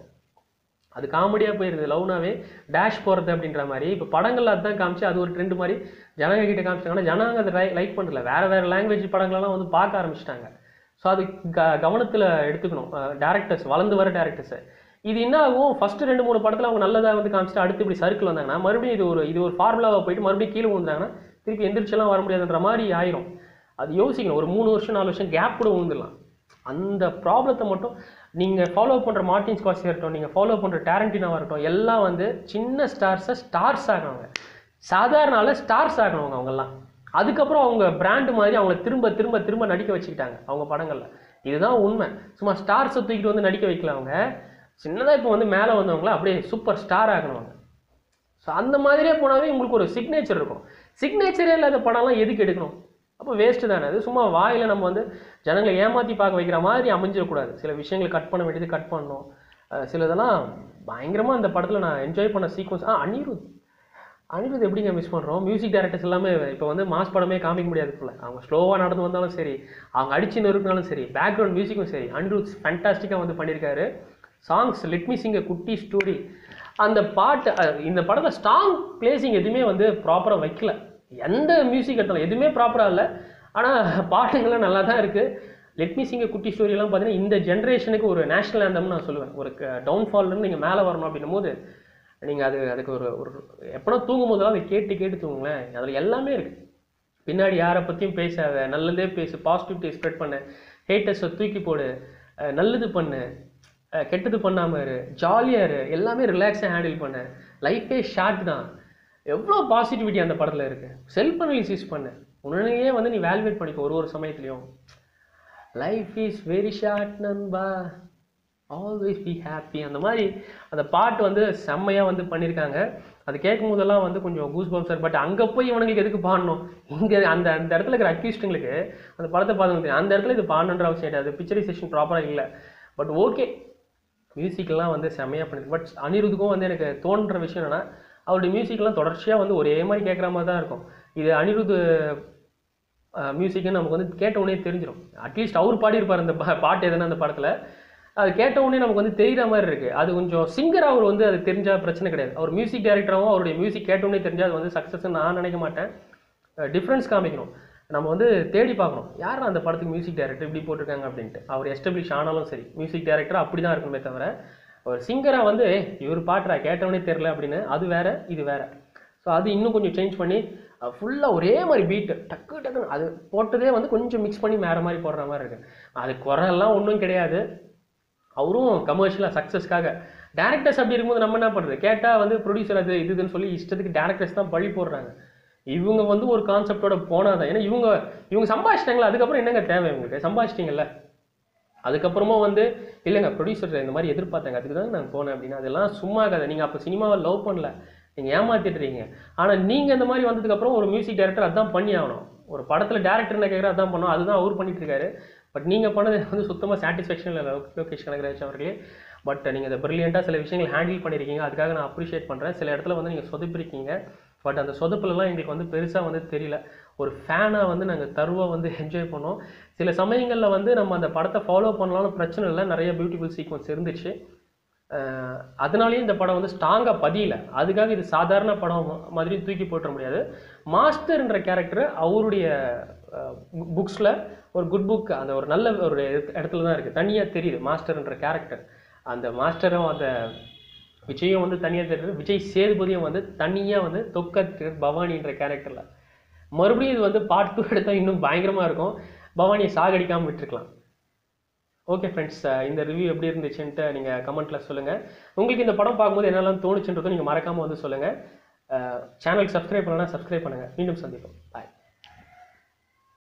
அது காமெடியாக போயிருது. லவ்னாவே டேஷ் போகிறது அப்படின்ற மாதிரி இப்போ படங்கள் அதுதான் காமிச்சு அது ஒரு ட்ரெண்ட் மாதிரி ஜனங்க கிட்ட காமிச்சிட்டாங்கன்னா ஜனங்க அதை லைக் பண்ணுறதில்ல. வேறு வேறு லாங்குவேஜ் படங்களெல்லாம் வந்து பார்க்க ஆரம்பிச்சிட்டாங்க. ஸோ அது க கவனத்தில் எடுத்துக்கணும் டேரக்டர்ஸ், வளர்ந்து வர டேரக்டர்ஸை. இது என்ன ஆகும், ஃபஸ்ட்டு ரெண்டு மூணு படத்தில் அவங்க நல்லதாக வந்து காமிச்சிட்டு அடுத்து இப்படி சர்க்கிள் வந்தாங்கன்னா மறுபடியும் இது ஒரு இது ஒரு ஃபார்முலாவை போயிட்டு மறுபடியும் கீழே விழுந்தாங்கன்னா திருப்பி எந்திரிச்செல்லாம் வர முடியாதுன்ற மாதிரி ஆயிரும். அது யோசிக்கணும். ஒரு மூணு வருஷம் நாலு வருஷம் கேப் கூட விழுந்துடலாம். அந்த ப்ராப்ளத்தை மட்டும் நீங்கள் ஃபாலோ பண்ணுற மார்ட்டின் ஸ்கார்செஸி இருக்கட்டும், நீங்கள் ஃபாலோ பண்ணுற டாரண்டினோவாக இருக்கட்டும், எல்லாம் வந்து சின்ன ஸ்டார்ஸை ஸ்டார்ஸ் ஆகணுங்க. சாதாரண ஆள ஸ்டார்ஸ் ஆகணுங்க அவங்கெல்லாம். அதுக்கப்புறம் அவங்க பிராண்டு மாதிரி அவங்கள திரும்ப திரும்ப திரும்ப நடிக்க வச்சுக்கிட்டாங்க அவங்க படங்களில். இதுதான் உண்மை. சும்மா ஸ்டார்ஸை தூக்கிட்டு வந்து நடிக்க வைக்கல. அவங்க சின்னதாக இப்போ வந்து மேலே வந்தவங்கள அப்படியே சூப்பர் ஸ்டார் ஆகணுவாங்க. ஸோ அந்த மாதிரியே போனாவே உங்களுக்கு ஒரு சிக்னேச்சர் இருக்கும். சிக்னேச்சரே இல்லாத படம்லாம் எதுக்கு எடுக்கணும்? அப்போ வேஸ்ட்டு தானே அது. சும்மா வாயில் நம்ம வந்து ஜனங்களை ஏமாற்றி பார்க்க வைக்கிற மாதிரி அமைஞ்சிடக்கூடாது. சில விஷயங்களை கட் பண்ண வேண்டியது கட் பண்ணணும். சில இதெல்லாம் பயங்கரமாக அந்த படத்தில் நான் என்ஜாய் பண்ண சீக்வன்ஸ். ஆ அனிருத் அனிருத் எப்படிங்க மிஸ் பண்ணுறோம்? மியூசிக் டைரக்டர்ஸ் எல்லாமே இப்போ வந்து மாஸ் படமே காமிக்க முடியாது போல. அவங்க ஸ்லோவாக நடந்து வந்தாலும் சரி, அவங்க அடிச்சு நொறுக்கினாலும் சரி, பேக்ரவுண்ட் மியூசிக்கும் சரி, அனிருத் ஃபேண்டாஸ்டிக்காக வந்து பண்ணியிருக்காரு. Songs let me sing a Kutti story, அந்த பாட்டு இந்த படத்தில் ஸ்டாங் பிளேசிங் எதுவுமே வந்து ப்ராப்பராக வைக்கல. எந்த மியூசிக் எடுத்தாலும் எதுவுமே ப்ராப்பராக இல்லை. ஆனால் பாட்டுங்கள்லாம் நல்லா தான் இருக்குது. லெட் மீ சிங் எ குட்டி ஸ்டோரியெல்லாம் பார்த்தீங்கன்னா இந்த ஜென்ரேஷனுக்கு ஒரு நேஷனல் ஆந்தம்னு நான் சொல்லுவேன். ஒரு டவுன்ஃபால்லேருந்து நீங்கள் மேலே வரணும் அப்படின்னும் போது நீங்கள் அது அதுக்கு ஒரு ஒரு எப்போனா தூங்கும் போதெல்லாம் அதை கேட்டு கேட்டு தூங்குங்களேன். அதில் எல்லாமே இருக்குது. பின்னாடி யாரை பற்றியும் பேசாத, நல்லதே பேசு, பாசிட்டிவிட்டி ஸ்ப்ரெட் பண்ணு, ஹேட்டர்ஸை தூக்கி போடு, நல்லது பண்ணு, கெட்டது பண்ணாமல் இரு, ஜாலியாக இரு, எல்லாமே ரிலாக்ஸாக ஹேண்டில் பண்ணு, லைஃபே ஷார்ட் தான். எவ்வளோ பாசிட்டிவிட்டி அந்த படத்தில் இருக்குது. செல்ஃப் அனாலிசிஸ் பண்ணு, உன்னையே வந்து நீ வேல்யூவேட் பண்ணிக்கோ. ஒரு ஒரு சமயத்துலையும் லைஃப் இஸ் வெரி ஷார்ட் நண்பா, ஆல்வேஸ் பி ஹாப்பி, அந்த மாதிரி அந்த பாட்டு வந்து செம்மையாக வந்து பண்ணியிருக்காங்க. அது கேட்கும் போதெல்லாம் வந்து கொஞ்சம் கூஸ் பம்ப்ஸ். பட் அங்கே போய் இவனுங்களுக்கு எதுக்கு பாடணும்? இங்கே அந்த அந்த இடத்துல இருக்கிற அக்யூஸ்டுங்களுக்கு அந்த படத்தை பார்த்து அந்த இடத்துல இது பாடணுன்ற அவசியம் கிடையாது. பிக்சரைசேஷன் ப்ராப்பராக இல்லை. பட் ஓகே, மியூசிக்கெல்லாம் வந்து செம்மையாக பண்ணிருக்கு. பட் அனிருத்துக்கும் வந்து எனக்கு தோன்ற விஷயம் என்னென்னா அவருடைய மியூசிக்லாம் தொடர்ச்சியாக வந்து ஒரே மாதிரி கேட்குற மாதிரி தான் இருக்கும். இது அனிருத் மியூசிக்குன்னு நமக்கு வந்து கேட்ட உடனே தெரிஞ்சிடும். அட்லீஸ்ட் அவர் பாடியிருப்பார் அந்த பாட்டு எதுனா அந்த படத்தில். அது கேட்ட உடனே நமக்கு வந்து தெரிகிற மாதிரி இருக்குது. அது கொஞ்சம் சிங்கராக அவர் வந்து அது தெரிஞ்சால் பிரச்சனை கிடையாது. அவர் மியூசிக் டைரக்டராகவும் அவருடைய மியூசிக் கேட்ட உடனே தெரிஞ்சால் அது வந்து சக்ஸஸ்ன்னு நான் நினைக்க மாட்டேன். டிஃப்ரென்ஸ் காமிக்கணும், நம்ம வந்து தேடி பார்க்கணும் யார் அந்த படத்துக்கு மியூசிக் டைரக்டர் இப்படி போட்டிருக்காங்க அப்படின்ட்டு. அவர் எஸ்டாப்ளிஷ் ஆனாலும் சரி மியூசிக் டைரக்டர் அப்படி தான் இருக்கணுமே தவிர ஒரு சிங்கராக வந்து இவர் பாட்டுறா கேட்டவனே தெரில அப்படின்னு அது வேற இது வேற. ஸோ அது இன்னும் கொஞ்சம் சேஞ்ச் பண்ணி ஃபுல்லாக ஒரே மாதிரி பீட்டு டக்கு டக்குன்னு அது போட்டதே வந்து கொஞ்சம் மிக்ஸ் பண்ணி வேறு மாதிரி போடுற மாதிரி இருக்குது. அது குறையெல்லாம் ஒன்றும் கிடையாது. அவரும் கமர்ஷியலாக சக்ஸஸ்க்காக டேரக்டர்ஸ் அப்படி இருக்கும்போது நம்ம என்ன பண்ணுறது, கேட்டால் வந்து ப்ரொடியூசர் அது இதுன்னு சொல்லி இஷ்டத்துக்கு டேரக்டர்ஸ் தான் பழி போடுறாங்க. இவங்க வந்து ஒரு கான்செப்டோட போனாதான், ஏன்னா இவங்க இவங்க சம்பாதிச்சிட்டாங்களா, அதுக்கப்புறம் என்னங்க தேவை இவங்களுக்கு, சம்பாதிச்சிட்டிங்கல்ல அதுக்கப்புறமா வந்து இல்லைங்க ப்ரொடியூசர் இந்த மாதிரி எதிர்பார்த்தாங்க அதுக்கு தான் நான் போனேன் அப்படின்னா அதெல்லாம் சும்மா கதை. நீங்கள் அப்போ சினிமாவை லவ் பண்ணல, நீங்கள் ஏமாத்திட்டுறீங்க. ஆனால் நீங்கள் இந்த மாதிரி வந்ததுக்கப்புறம் ஒரு மியூசிக் டைரக்டர் அதான் பண்ணி ஆகணும். ஒரு படத்தில் டேரக்டர் என்ன கேட்குற அதான் பண்ணோம், அதுதான் அவர் பண்ணிட்டு இருக்காரு. பட் நீங்கள் பண்ணது வந்து சுத்தமாக சாட்டிஸ்ஃபேக்ஷன் இல்லை லோகேஷ் கனகராஜ் அவர்களே. பட் நீங்கள் இதை ப்ரில்லியண்ட்டாக சில விஷயங்கள் ஹேண்டில் பண்ணியிருக்கீங்க, அதுக்காக நான் அப்ரிஷியேட் பண்ணுறேன். சில இடத்துல வந்து நீங்கள் சொதப்பிருக்கீங்க, பட் அந்த சொதப்புலலாம் எங்களுக்கு வந்து பெருசாக வந்து தெரியல. ஒரு ஃபேனாக வந்து நாங்கள் தருவாக வந்து என்ஜாய் பண்ணோம். சில சமயங்களில் வந்து நம்ம அந்த படத்தை ஃபாலோ பண்ணலாம்னு பிரச்சனை இல்லை, நிறைய பியூட்டிஃபுல் சீக்வன்ஸ் இருந்துச்சு. அதனாலேயும் இந்த படம் வந்து ஸ்ட்ராங்காக பதியல. அதுக்காக இது சாதாரண படம் மாதிரி தூக்கி போட்டுற முடியாது. மாஸ்டர்ன்ற கேரக்டர் அவருடைய புக்ஸில் ஒரு குட் புக், அந்த ஒரு நல்ல ஒரு இடத்துல தான் இருக்குது, தனியாக தெரியுது மாஸ்டர்ன்ற கேரக்டர். அந்த மாஸ்டரும் அந்த விஜயும் வந்து தனியாக தெரியுது, விஜய் சேதுபதியும் வந்து தனியாக வந்து தொக்க பவானின்ற கேரக்டரில். மறுபடியும் இது வந்து பார்ட் டூ எடுத்தால் இன்னும் பயங்கரமாக இருக்கும், பவானியை சாகடிக்காமல் விட்டுருக்கலாம். ஓகே ஃப்ரெண்ட்ஸ், இந்த ரிவ்யூ எப்படி இருந்துச்சுன்ட்டு நீங்கள் கமெண்ட்டில் சொல்லுங்கள். உங்களுக்கு இந்த படம் பார்க்கும்போது என்னெல்லாம் தோணுச்சுன்றதும் நீங்கள் மறக்காமல் வந்து சொல்லுங்கள். சேனலுக்கு சப்ஸ்கிரைப் பண்ணலாம், சப்ஸ்கிரைப் பண்ணுங்கள். மீண்டும் சந்திப்போம். பாய்.